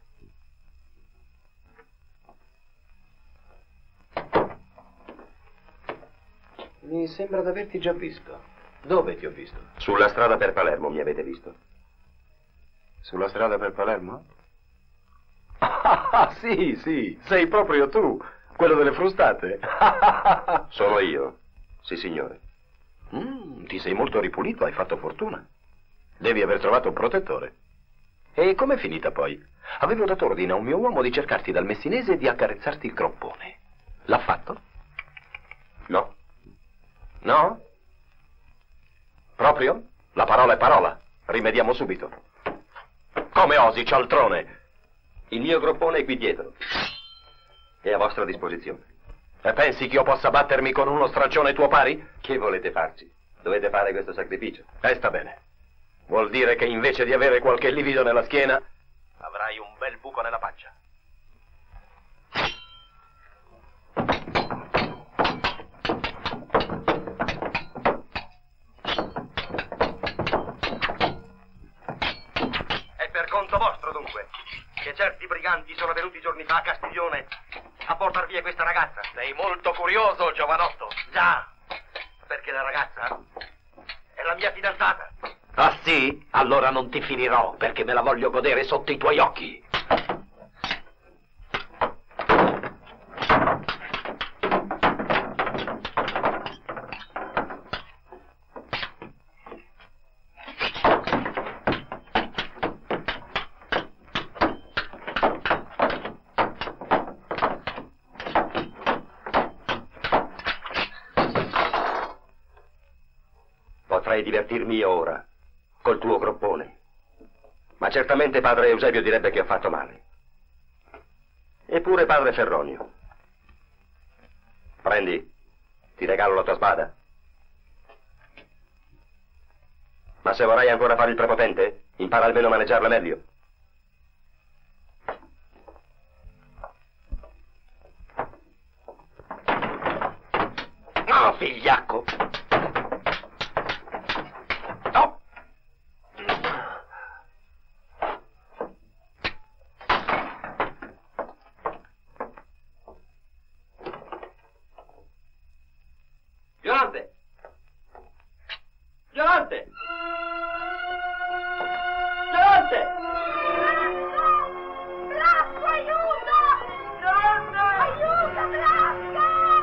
Mi sembra di averti già visto. Dove ti ho visto? Sulla strada per Palermo mi avete visto. Sulla strada per Palermo? Ah, sì, sei proprio tu, quello delle frustate. Sono io. Sì, signore. Ti sei molto ripulito, hai fatto fortuna. Devi aver trovato un protettore. E com'è finita poi? Avevo dato ordine a un mio uomo di cercarti dal messinese e di accarezzarti il groppone. L'ha fatto? No. No? Proprio? La parola è parola. Rimediamo subito. Come osi, cialtrone? Il mio groppone è qui dietro. È a vostra disposizione. E pensi che io possa battermi con uno straccione tuo pari? Che volete farci? Dovete fare questo sacrificio. Sta bene. Vuol dire che invece di avere qualche livido nella schiena, avrai un bel buco nella pancia. È per conto vostro, dunque, che certi briganti sono venuti giorni fa a Castiglione a portar via questa ragazza. Sei molto curioso, giovanotto. Già, perché la ragazza è la mia fidanzata. Ah sì? Allora non ti finirò, perché me la voglio godere sotto i tuoi occhi. vorrei divertirmi io ora, col tuo groppone. Ma certamente padre Eusebio direbbe che ho fatto male. Eppure padre Ferronio. Prendi, ti regalo la tua spada. Ma se vorrai ancora fare il prepotente, impara almeno a maneggiarla meglio. No, figliacco! No! Violante! Violante! Violante! Blasco, aiuto! Aiuto, Blasco!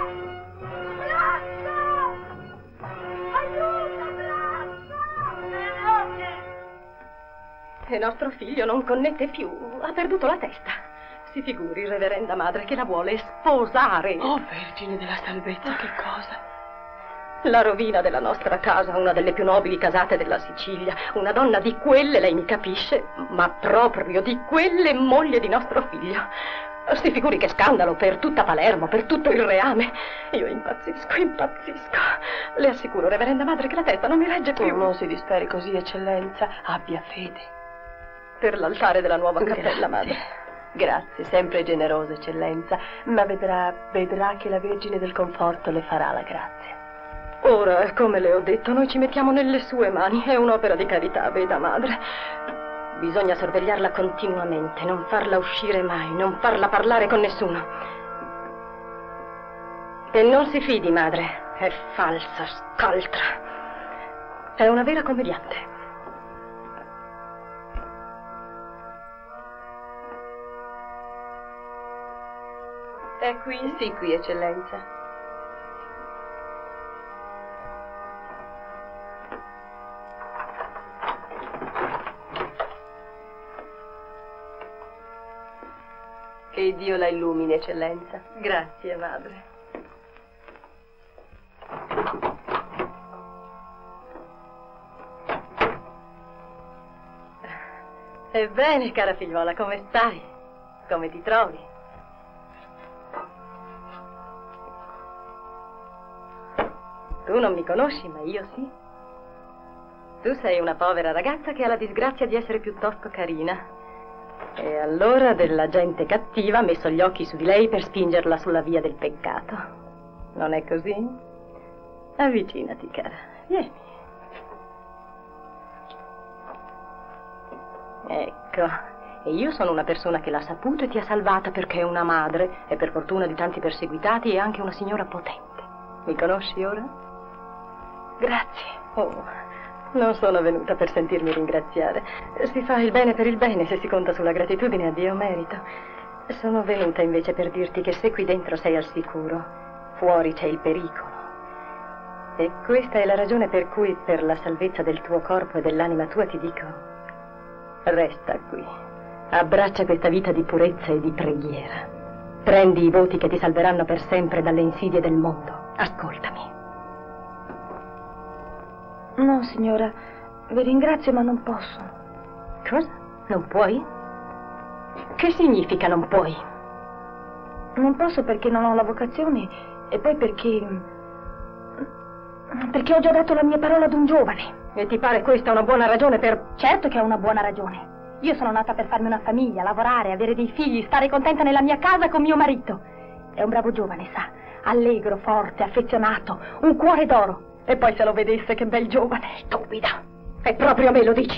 E nostro figlio non connette più, ha perduto la testa. Si figuri, reverenda madre, che la vuole sposare. Oh, Vergine della salvezza, che cosa? La rovina della nostra casa, una delle più nobili casate della Sicilia. Una donna di quelle, lei mi capisce, ma proprio di quelle, moglie di nostro figlio. Si figuri che scandalo per tutta Palermo, per tutto il reame. Io impazzisco. Le assicuro, reverenda madre, che la testa non mi regge più. Non si disperi così, eccellenza. Abbia fede. Per l'altare della nuova cappella, madre. Grazie, sempre generosa, eccellenza. Ma vedrà che la Vergine del Conforto le farà la grazia. Ora, come le ho detto, noi ci mettiamo nelle sue mani. È un'opera di carità, veda, madre. Bisogna sorvegliarla continuamente, non farla uscire mai, non farla parlare con nessuno. E non si fidi, madre. È falsa, scaltra. È una vera commediante. È qui? Sì, qui, eccellenza. Che Dio la illumini, eccellenza. Grazie, madre. Ebbene, cara figliola, come stai? Come ti trovi? Tu non mi conosci, ma io sì. Tu sei una povera ragazza che ha la disgrazia di essere piuttosto carina. E allora della gente cattiva ha messo gli occhi su di lei per spingerla sulla via del peccato. Non è così? Avvicinati, cara. Vieni. Ecco. E io sono una persona che l'ha saputo e ti ha salvata perché è una madre e per fortuna di tanti perseguitati e anche una signora potente. Mi conosci ora? Grazie. Oh. Non sono venuta per sentirmi ringraziare. Si fa il bene per il bene se si conta sulla gratitudine a Dio merito. Sono venuta invece per dirti che se qui dentro sei al sicuro, fuori c'è il pericolo. E questa è la ragione per cui, per la salvezza del tuo corpo e dell'anima tua, ti dico: resta qui. Abbraccia questa vita di purezza e di preghiera. Prendi i voti che ti salveranno per sempre dalle insidie del mondo. Ascoltami. No, signora, vi ringrazio, ma non posso. Cosa? Non puoi? Che significa non puoi? Non posso perché non ho la vocazione e poi perché ho già dato la mia parola ad un giovane. E ti pare questa una buona ragione per... Certo che è una buona ragione. Io sono nata per farmi una famiglia, lavorare, avere dei figli, stare contenta nella mia casa con mio marito. È un bravo giovane, sa, allegro, forte, affezionato, un cuore d'oro. E poi se lo vedesse, che bel giovane. Stupida. E proprio a me lo dici.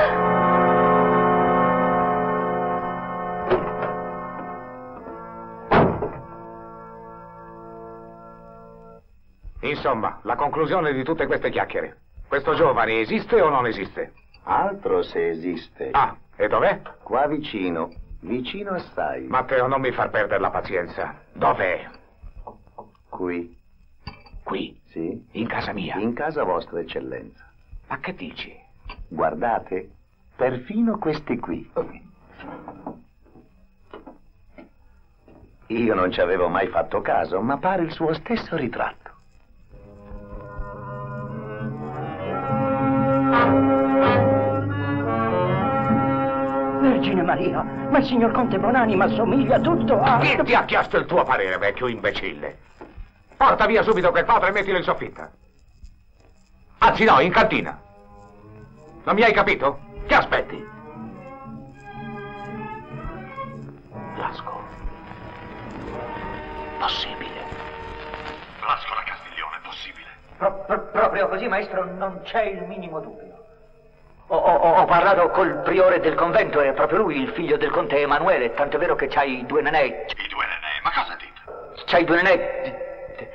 Insomma, la conclusione di tutte queste chiacchiere. Questo giovane esiste o non esiste? Altro se esiste. Ah, e dov'è? Qua vicino. Vicino assai. Matteo, non mi far perdere la pazienza. Dov'è? Qui. Qui? Sì. In casa mia? In casa vostra, eccellenza. Ma che dici? Guardate, perfino questi qui. Io non ci avevo mai fatto caso, ma pare il suo stesso ritratto. Maria, ma il signor Conte Buonanima assomiglia tutto a... Chi ti ha chiesto il tuo parere, vecchio imbecille? Porta via subito quel padre e mettilo in soffitta. Anzi no, in cantina. Non mi hai capito? Che aspetti? Blasco. Possibile. Blasco la Castiglione, possibile. Proprio così, maestro, non c'è il minimo dubbio. Ho parlato col priore del convento, è proprio lui il figlio del conte Emanuele, tanto è vero che c'ha i 2 nenè. I 2 nenè? Ma cosa dite? C'ha i 2 nenè.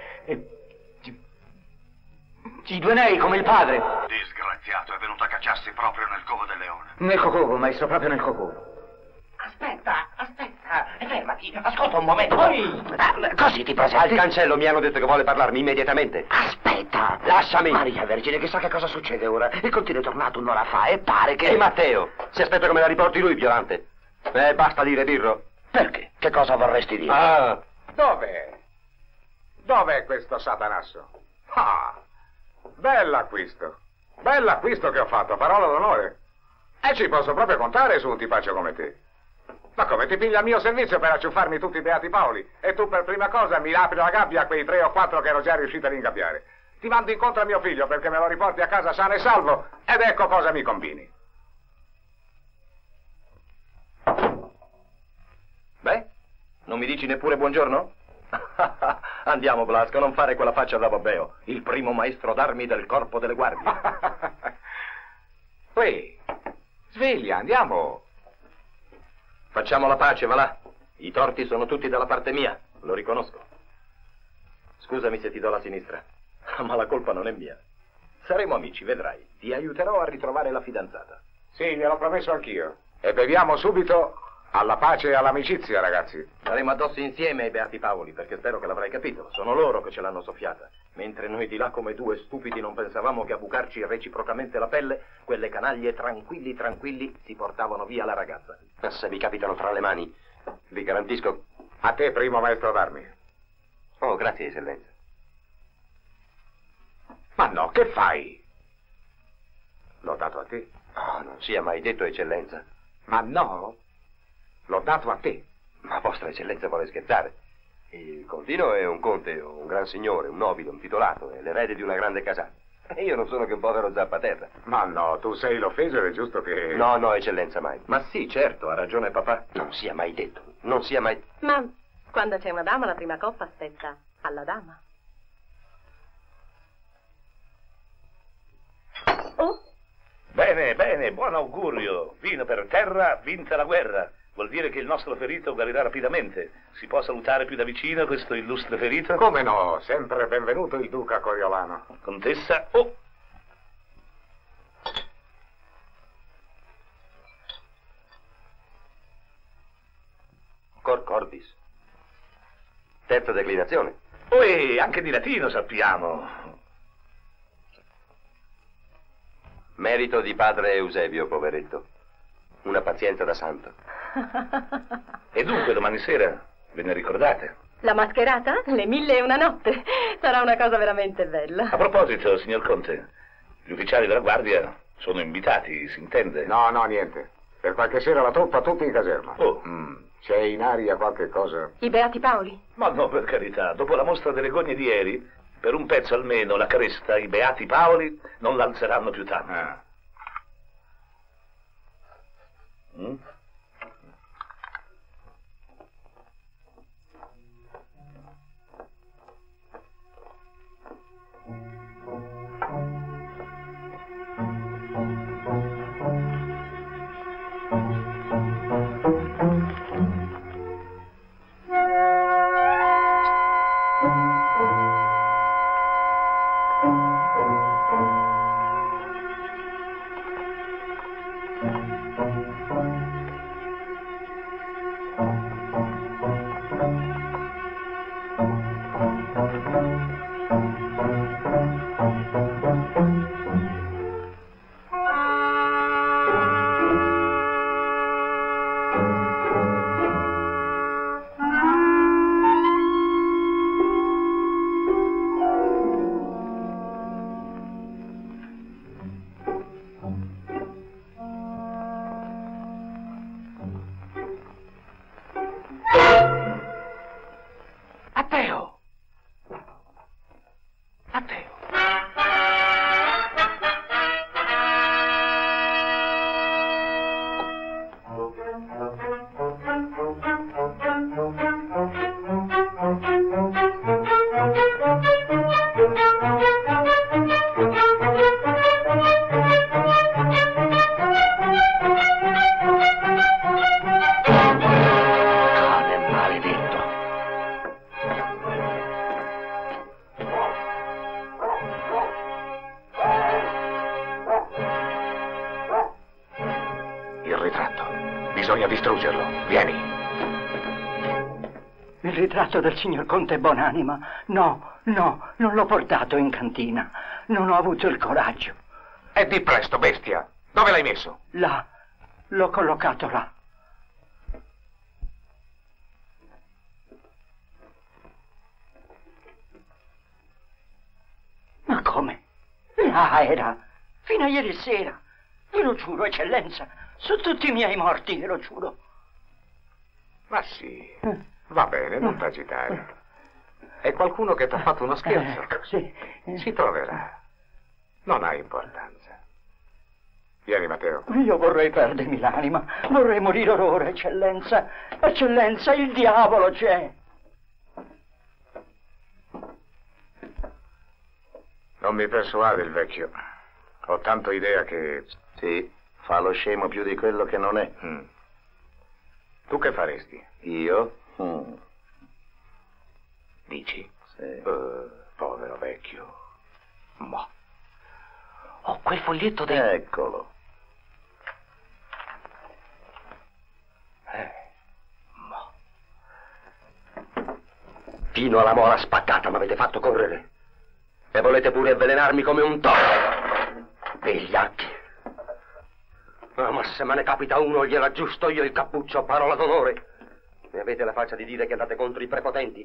I 2 nenè come il padre. Disgraziato, è venuto a cacciarsi proprio nel covo del leone. Nel cocovo, maestro, proprio nel cocovo. Aspetta, fermati, ascolta un momento. Così ti presenti? Al cancello mi hanno detto che vuole parlarmi immediatamente. Aspetta! Lasciami! Maria Vergine, chissà che cosa succede ora. Il conte è tornato un'ora fa e pare che... E Matteo? Si aspetta come la riporti lui, Violante. Basta dire, Pirro. Perché? Che cosa vorresti dire? Ah, dov'è? Dov'è questo satanasso? Ah, bell'acquisto che ho fatto, parola d'onore. E ci posso proprio contare su un tipaccio come te. Ma come ti piglia al mio servizio per acciuffarmi tutti i beati Paoli? E tu per prima cosa mi apri la gabbia a quei 3 o 4 che ero già riuscito ad ingabbiare. Ti mando incontro a mio figlio perché me lo riporti a casa sano e salvo ed ecco cosa mi combini. Beh, non mi dici neppure buongiorno? Andiamo, Blasco, non fare quella faccia da babbeo. Il primo maestro d'armi del corpo delle guardie. Poi, sveglia, andiamo. Facciamo la pace, va là. I torti sono tutti dalla parte mia, lo riconosco. Scusami se ti do la sinistra, ma la colpa non è mia. Saremo amici, vedrai. Ti aiuterò a ritrovare la fidanzata. Sì, gliel'ho promesso anch'io. E beviamo subito alla pace e all'amicizia, ragazzi. Saremo addosso insieme ai beati Paoli, perché spero che l'avrai capito. Sono loro che ce l'hanno soffiata. Mentre noi di là come 2 stupidi non pensavamo che a bucarci reciprocamente la pelle, quelle canaglie tranquilli si portavano via la ragazza. Se vi capitano tra le mani, vi garantisco... A te, primo maestro d'armi. Oh, grazie, eccellenza. Ma no, che fai? L'ho dato a te. Oh, non sia mai detto, eccellenza. Ma no, l'ho dato a te. Ma vostra eccellenza vuole scherzare. Il Contino è un conte, un gran signore, un nobile, un titolato, è l'erede di una grande casata. E io non sono che un povero zappaterra. Ma no, tu sei l'offeso ed è giusto che... No, eccellenza, mai. Ma sì, certo, ha ragione papà. Non sia mai detto, non sia mai... Ma quando c'è una dama, la prima coppa aspetta alla dama. Oh? Bene, buon augurio. Vino per terra, vinta la guerra. Vuol dire che il nostro ferito guarirà rapidamente. Si può salutare più da vicino questo illustre ferito? Come no, sempre benvenuto il duca Coriolano. Contessa, oh! Cor Cordis. Terza declinazione. Oh, e anche di latino sappiamo. Merito di padre Eusebio, poveretto. Una pazienza da santo. E dunque domani sera ve ne ricordate? La mascherata? Le 1001 notte. Sarà una cosa veramente bella. A proposito, signor Conte, gli ufficiali della guardia sono invitati, si intende? No, niente. Per qualche sera la truppa tutti in caserma. Oh. C'è in aria qualche cosa? I beati Paoli? Ma no, per carità. Dopo la mostra delle gogne di ieri, per un pezzo almeno la cresta, i beati Paoli non l'alzeranno più tanto. Ah. Matteo! Matteo! Il ritratto del signor Conte Buonanima? No, non l'ho portato in cantina. Non ho avuto il coraggio. E di presto, bestia. Dove l'hai messo? Là. L'ho collocato là. Ma come? Là era. Fino a ieri sera. Glielo giuro, eccellenza. Su tutti i miei morti, glielo giuro. Ma sì. Va bene, non t'agitare. È qualcuno che ti ha fatto uno scherzo. Sì. Si troverà. Non ha importanza. Vieni, Matteo. Io vorrei perdermi l'anima. Vorrei morire ora, eccellenza. Eccellenza, il diavolo c'è. Non mi persuade il vecchio. Ho tanto idea che... Sì, fa lo scemo più di quello che non è. Tu che faresti? Io? Dici? Sì. Povero vecchio. Ma... Ho quel foglietto dentro. Eccolo. Fino alla mola spaccata mi avete fatto correre. E volete pure avvelenarmi come un toro. Vigliacchi. Ma se me ne capita uno, glielo aggiusto io il cappuccio, parola d'onore. E avete la faccia di dire che andate contro i prepotenti?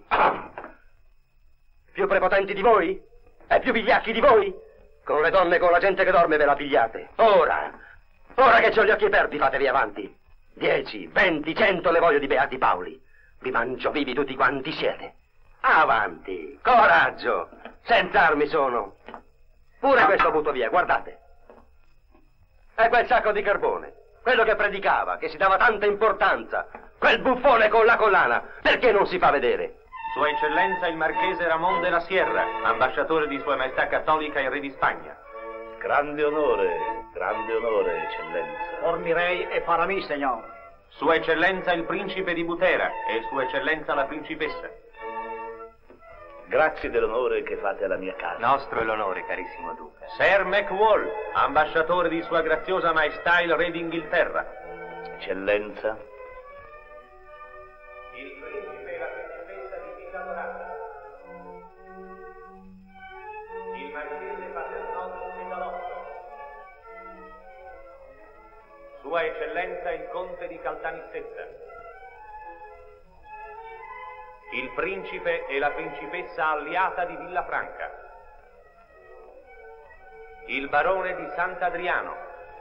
Più prepotenti di voi? E più vigliacchi di voi? Con le donne e con la gente che dorme ve la pigliate. Ora che ho gli occhi aperti, fatevi avanti. 10, 20, 100 le voglio di beati Paoli. Vi mangio vivi tutti quanti siete. Avanti, coraggio. Senza armi sono. Pure questo butto via, guardate. E quel sacco di carbone, quello che predicava, che si dava tanta importanza, quel buffone con la collana, perché non si fa vedere? Sua Eccellenza il Marchese Ramon de la Sierra, ambasciatore di Sua Maestà Cattolica il Re di Spagna. Grande onore, Eccellenza. Dormirei e para mí, signor. Sua Eccellenza il Principe di Butera e Sua Eccellenza la Principessa. Grazie dell'onore che fate alla mia casa. Nostro è l'onore, carissimo Duca. Sir Macwall, ambasciatore di Sua Graziosa Maestà il Re d'Inghilterra. Eccellenza. Il Principe e la Principessa di Villa Dorata. Il Marchese Paternotte Medalotto. Sua Eccellenza il Conte di Caltanissetta. Il Principe e la Principessa Alliata di Villafranca. Il Barone di Sant'Adriano.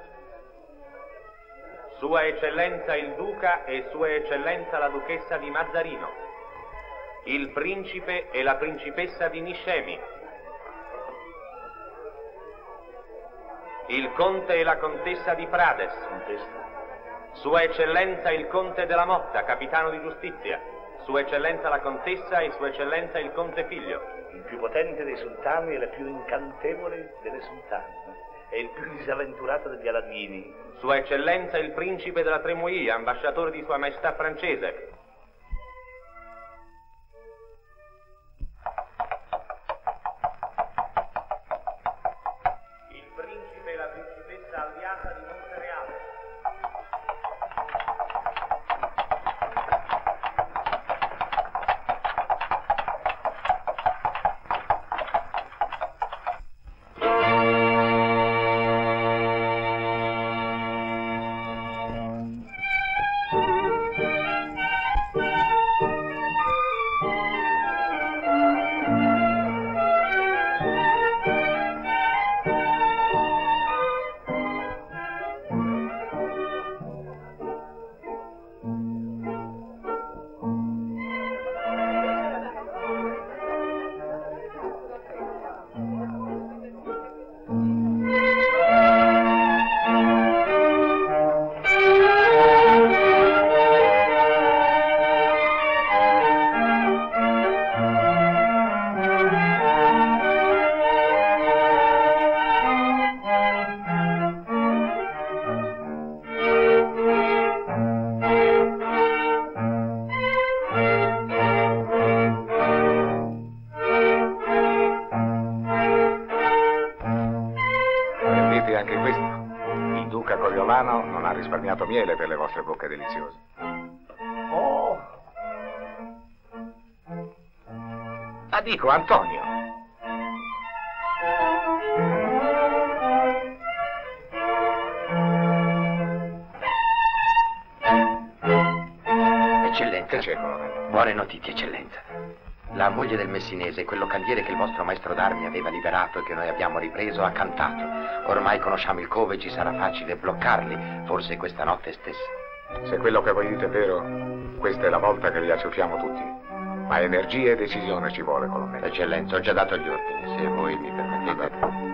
Sua Eccellenza il Duca e Sua Eccellenza la Duchessa di Mazzarino. Il Principe e la Principessa di Niscemi. Il Conte e la Contessa di Prades. Sua Eccellenza il Conte della Motta, capitano di giustizia. Sua Eccellenza la Contessa e Sua Eccellenza il Conte Figlio. Il più potente dei sultani e la più incantevole delle sultane. E il più disavventurato degli Aladini. Sua Eccellenza il Principe della Tremouille, ambasciatore di Sua Maestà francese. Il Principe e la Principessa Alliata di Montereale. capitano non ha risparmiato miele per le vostre bocche deliziose. Oh, Ah, dico, Antonio. Eccellenza. Che c'è, colonnello? Buone notizie, eccellenza. La moglie del messinese, quello candiere che il vostro maestro d'armi aveva liberato e che noi abbiamo ripreso, ha cantato. Ormai conosciamo il cove, ci sarà facile bloccarli, forse questa notte stessa. Se quello che voi dite è vero, questa è la volta che li acciuffiamo tutti. Ma energia e decisione ci vuole, colonnello. Eccellenza, ho già dato gli ordini, se voi mi permettete.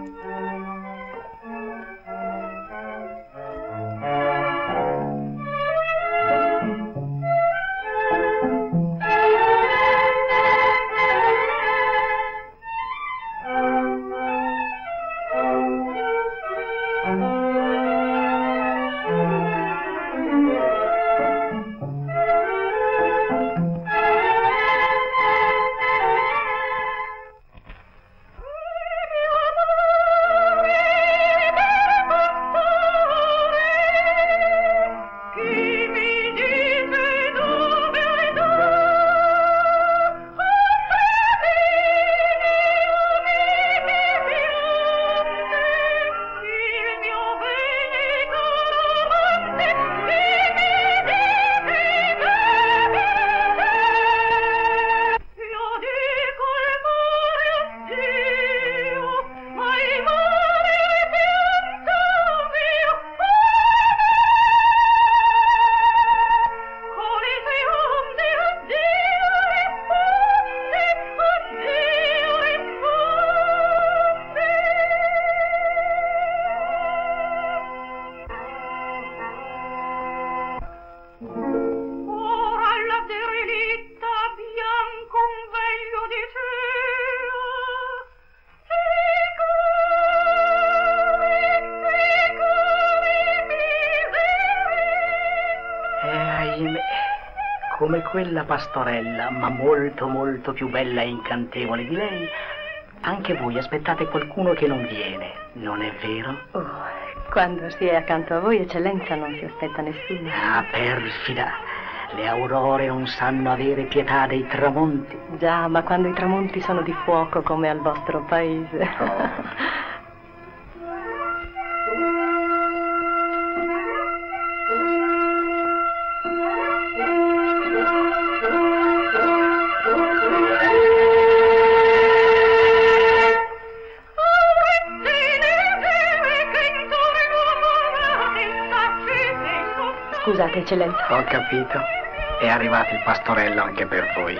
Come quella pastorella, ma molto molto più bella e incantevole di lei, anche voi aspettate qualcuno che non viene, non è vero? Oh, quando si è accanto a voi, eccellenza, non si aspetta nessuno. Ah, perfida! Le aurore non sanno avere pietà dei tramonti. Già, ma quando i tramonti sono di fuoco come al vostro paese. Oh. Scusate, eccellenza. Ho capito. È arrivato il pastorello anche per voi.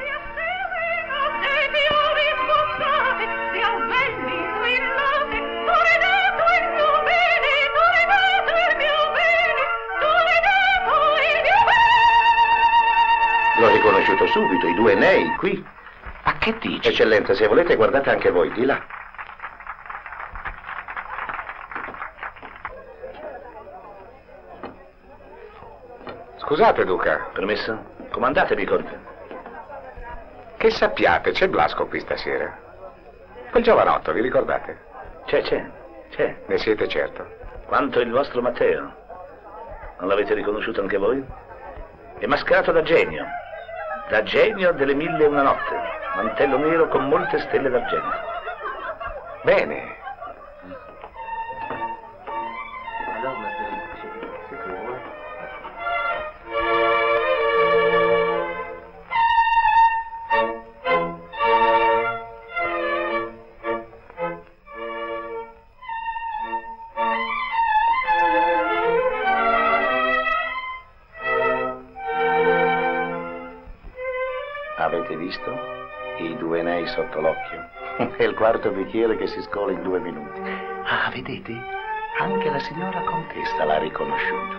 L'ho riconosciuto subito, i due nei, qui. Ma che dici? Eccellenza, se volete guardate anche voi, di là. Scusate, Duca. Permesso? Comandatevi, Conte. Che sappiate, c'è Blasco qui stasera. Quel giovanotto, vi ricordate? C'è. Ne siete certo? Quanto il vostro Matteo. Non l'avete riconosciuto anche voi? È mascherato da genio delle 1001 notte, mantello nero con molte stelle d'argento. Bene. Avete visto? I due nei sotto l'occhio. E il quarto bicchiere che si scola in 2 minuti. Ah, vedete? Anche la signora contessa l'ha riconosciuto.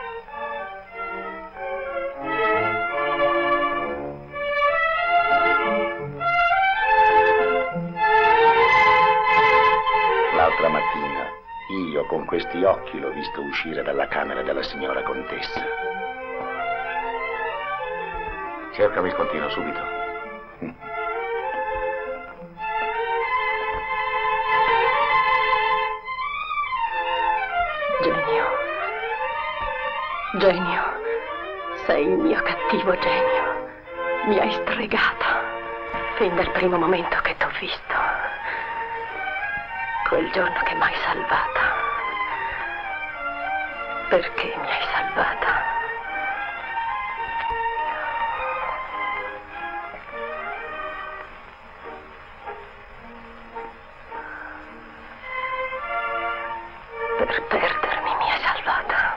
L'altra mattina, io con questi occhi l'ho visto uscire dalla camera della signora contessa. Cerca Viscontino subito. Genio. Genio, sei il mio cattivo genio. Mi hai stregata fin dal primo momento che t'ho visto. Quel giorno che m'hai salvata. Perché mi hai salvata? Per perdermi mi hai salvata.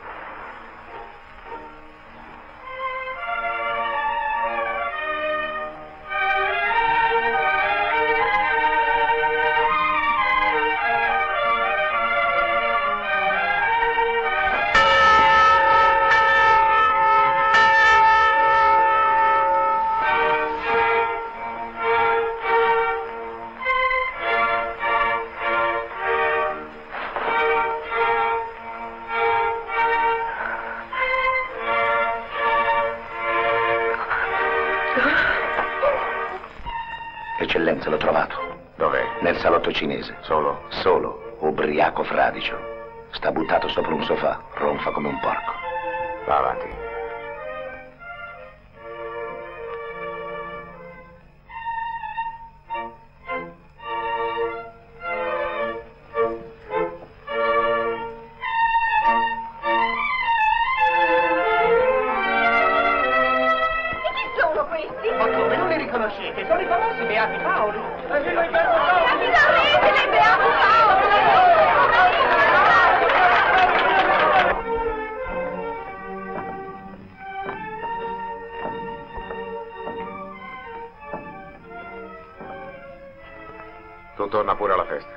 Eccellenza, l'ho trovato. Dov'è? Nel salotto cinese. Solo? Solo, ubriaco fradicio. Sta buttato sopra un sofà, ronfa come un porco. Va avanti. Ma come non li riconoscete? Sono i famosi Beati Paoli. Finalmente dei Beati Tu torna pure alla festa.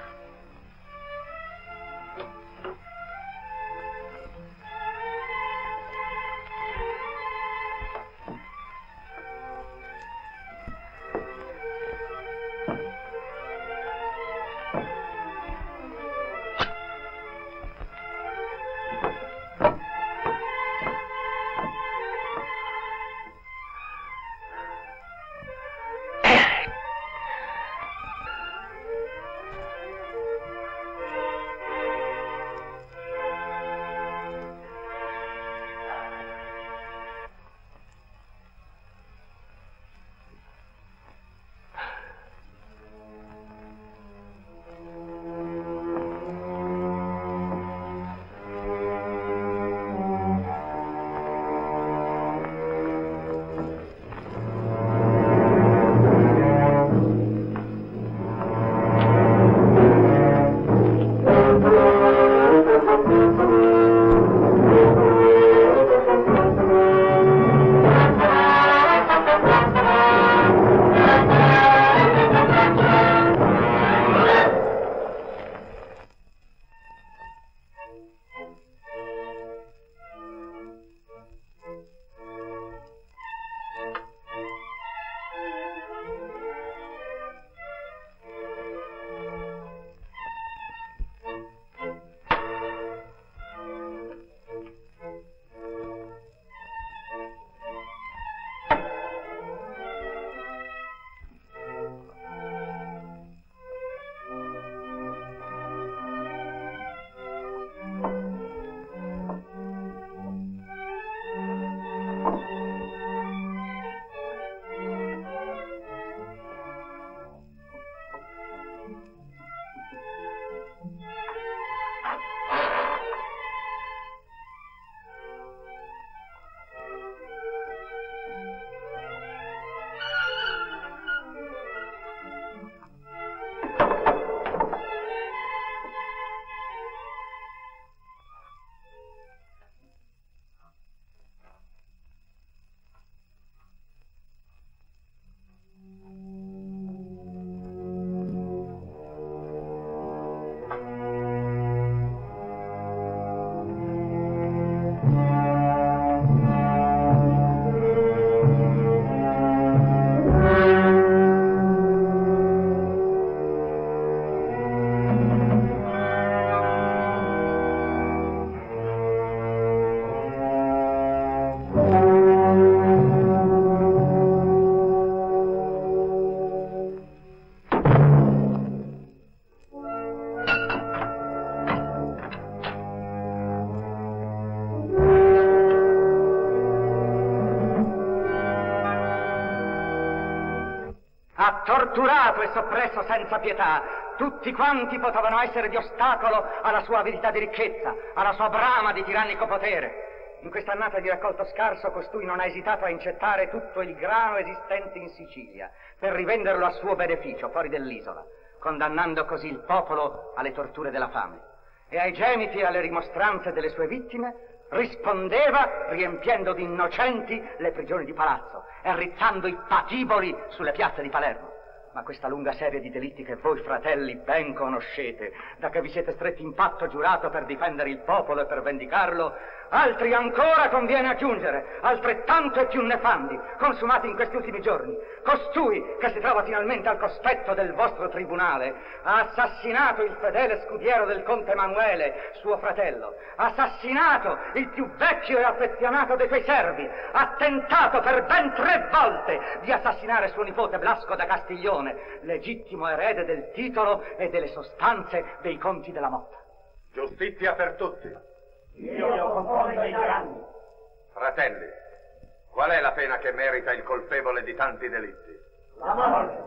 Ha torturato e soppresso senza pietà tutti quanti potevano essere di ostacolo alla sua avidità di ricchezza, alla sua brama di tirannico potere. In questa annata di raccolto scarso costui non ha esitato a incettare tutto il grano esistente in Sicilia per rivenderlo a suo beneficio fuori dell'isola, condannando così il popolo alle torture della fame. E ai gemiti e alle rimostranze delle sue vittime rispondeva riempiendo di innocenti le prigioni di palazzo e rizzando i patiboli sulle piazze di Palermo. Ma questa lunga serie di delitti che voi fratelli ben conoscete, da che vi siete stretti in patto giurato per difendere il popolo e per vendicarlo, altri ancora conviene aggiungere, altrettanto e più nefandi, consumati in questi ultimi giorni. Costui, che si trova finalmente al cospetto del vostro tribunale, ha assassinato il fedele scudiero del conte Emanuele, suo fratello, ha assassinato il più vecchio e affezionato dei suoi servi, ha tentato per ben 3 volte di assassinare suo nipote Blasco da Castiglione, legittimo erede del titolo e delle sostanze dei conti della Motta. Giustizia per tutti. Io concordo ai tiranni. Fratelli, qual è la pena che merita il colpevole di tanti delitti? La morte.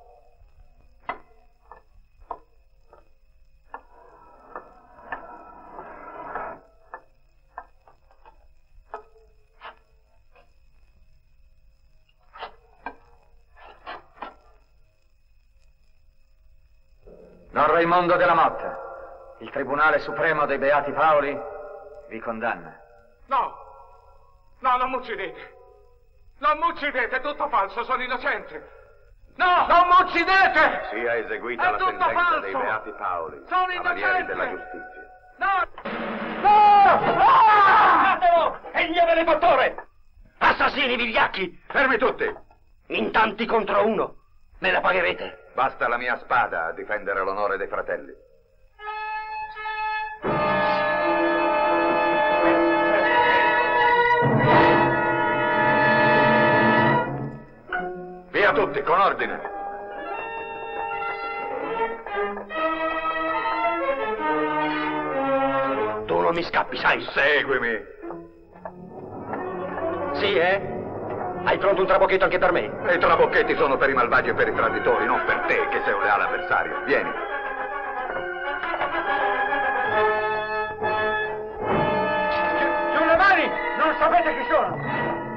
Don Raimondo della Motta, il Tribunale Supremo dei Beati Paoli vi condanna. No! No, non mi uccidete! Non mi uccidete, è tutto falso, sono innocente! No! Non mi uccidete! Sia eseguita la tutto sentenza falso! dei Beati Paoli, Sono cavalieri innocente! della giustizia. No! No! Fatelo! È il mio benefattore! Assassini vigliacchi! Fermi tutti! In tanti contro uno! Me la pagherete! Basta la mia spada a difendere l'onore dei fratelli. Via tutti, con ordine! Tu non mi scappi, sai? Seguimi! Sì, Hai pronto un trabocchetto anche per me? I trabocchetti sono per i malvagi e per i traditori, non per te, che sei un leale avversario. Vieni. Giù le mani! Non sapete chi sono!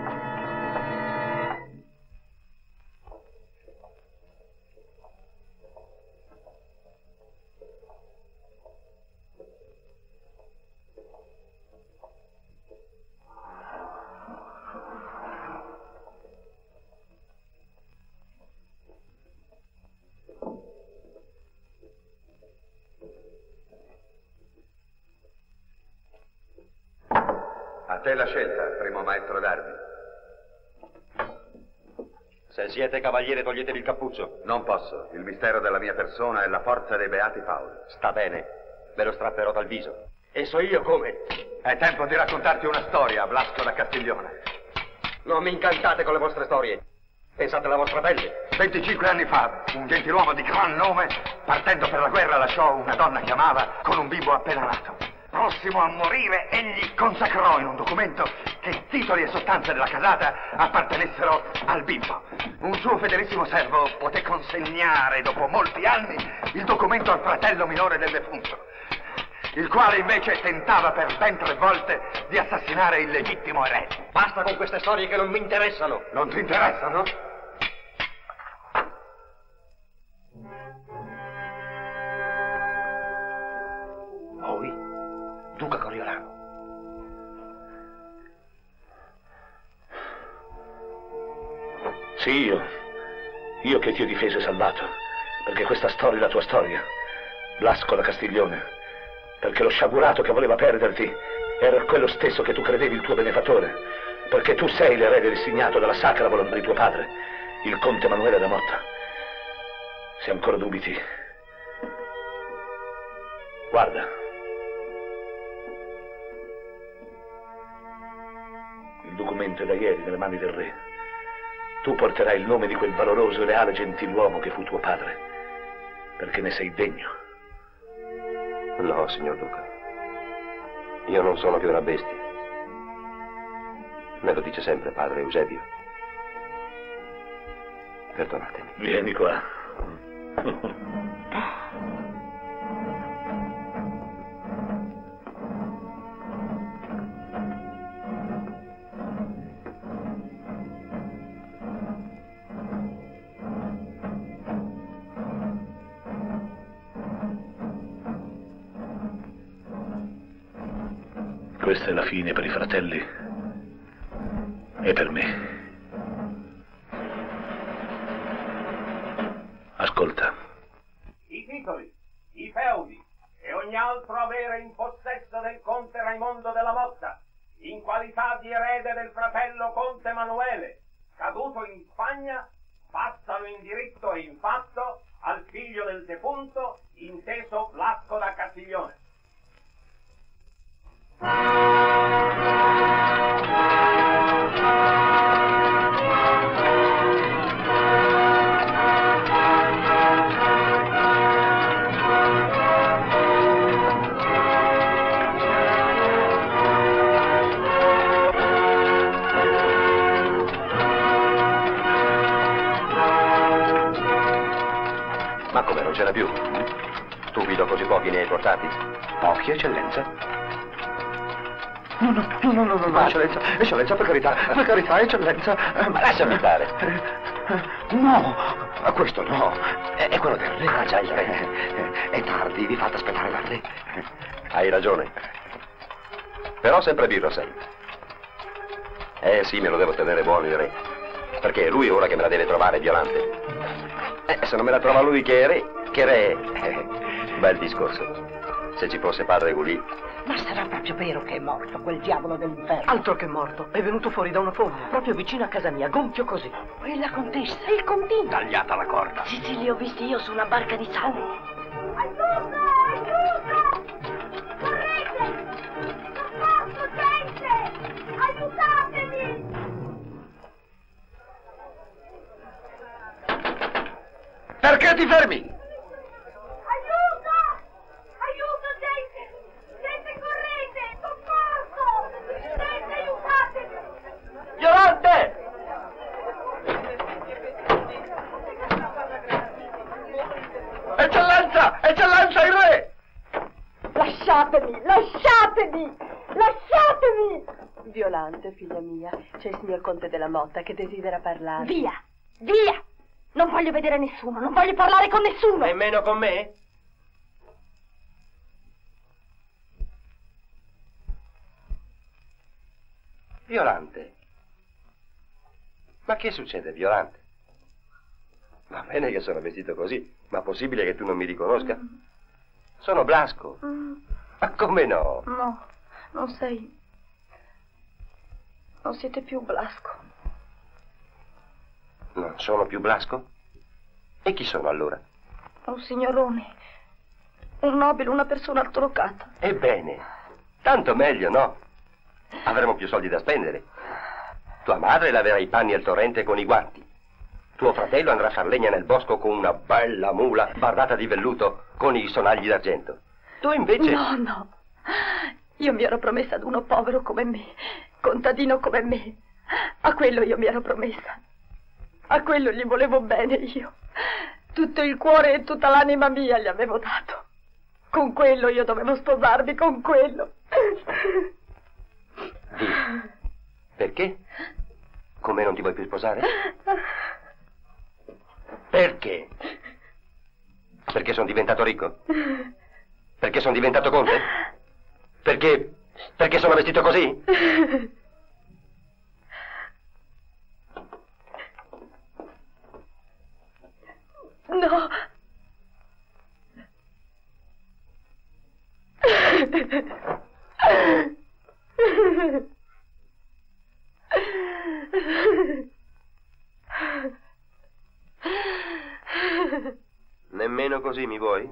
A te la scelta, primo maestro d'armi. Se siete cavaliere, toglietevi il cappuccio. Non posso. Il mistero della mia persona è la forza dei Beati Paoli. Sta bene. Ve lo strapperò dal viso. E so io come. È tempo di raccontarti una storia, Blasco da Castiglione. Non mi incantate con le vostre storie. Pensate alla vostra pelle. 25 anni fa, un gentiluomo di gran nome, partendo per la guerra, lasciò una donna che amava con un bimbo appena nato. Prossimo a morire, egli consacrò in un documento che titoli e sostanze della casata appartenessero al bimbo. Un suo fedelissimo servo poté consegnare, dopo molti anni, il documento al fratello minore del defunto, il quale invece tentava per ben 3 volte di assassinare il legittimo erede. Basta con queste storie che non mi interessano. Non ti interessano? Voi? Duca Coriolano. Sì, io che ti ho difeso e salvato, perché questa storia è la tua storia. Blasco da Castiglione, perché lo sciagurato che voleva perderti era quello stesso che tu credevi il tuo benefattore, perché tu sei l'erede designato dalla sacra volontà di tuo padre, il conte Emanuele da Motta. Se ancora dubiti, guarda. Il documento è da ieri nelle mani del re. Tu porterai il nome di quel valoroso e leale gentiluomo che fu tuo padre, perché ne sei degno. No, signor Duca. Io non sono che una bestia. Me lo dice sempre padre Eusebio. Perdonatemi. Vieni qua. Questa è la fine per i fratelli e per me. Ascolta. I titoli, i feudi e ogni altro avere in possesso del conte Raimondo della Motta, in qualità di erede del fratello conte Emanuele, caduto in Spagna, passano in diritto e in fatto al figlio del defunto, inteso Blasco da Castiglione. Ma come, non c'era più? Tu, Guido, così pochi ne hai portati? Pochi, eccellenza? No, eccellenza, per carità, eccellenza. Ma lasciami stare. No, questo no. È quello del re. Ah, già, il re. È tardi, vi fate aspettare dal re. Hai ragione. Però sempre birro sei. Sì, me lo devo tenere buono il re. Perché è lui ora che me la deve trovare Violante. Se non me la trova lui che re è. Bel discorso. Se ci fosse padre Gulì. Ma sarà proprio vero che è morto, quel diavolo dell'inferno? Altro che morto, è venuto fuori da una fogna, proprio vicino a casa mia, gonfio così. E la contessa? E il contino? Tagliata la corda. Sì, li ho visti io su una barca di sale. Aiuto! Correte! Soccorso, gente! Aiutatemi! Perché ti fermi? Violante! Eccellenza, il re! Lasciatemi! Violante, figlia mia, c'è il signor Conte della Motta che desidera parlare. Via! Non voglio vedere nessuno, non voglio parlare con nessuno! Nemmeno con me? Violante? Ma che succede, Violante? Va bene che sono vestito così, ma possibile che tu non mi riconosca? Sono Blasco. Ma come no? No, non sei... Non siete più Blasco. Non sono più Blasco? E chi sono allora? Un signorone. Un nobile, una persona altolocata. Ebbene, tanto meglio, no? Avremo più soldi da spendere. Tua madre laverà i panni al torrente con i guanti. Tuo fratello andrà a far legna nel bosco con una bella mula bardata di velluto con i sonagli d'argento. Tu invece... No. Io mi ero promessa ad uno povero come me, contadino come me. A quello io mi ero promessa. A quello gli volevo bene io. Tutto il cuore e tutta l'anima mia gli avevo dato. Con quello io dovevo sposarmi, con quello. Perché? Come non ti vuoi più sposare? Perché? Perché sono diventato ricco? Perché sono diventato conte? Perché sono vestito così? No. Nemmeno così mi vuoi?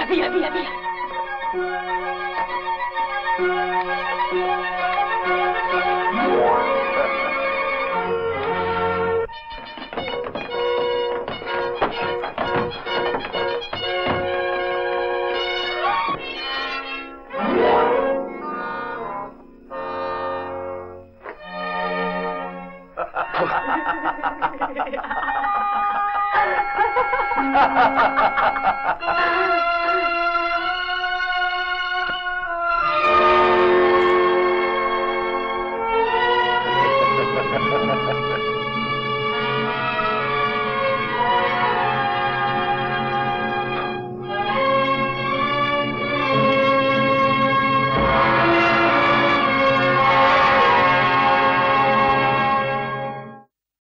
via, via, via. Ha ha ha ha ha ha!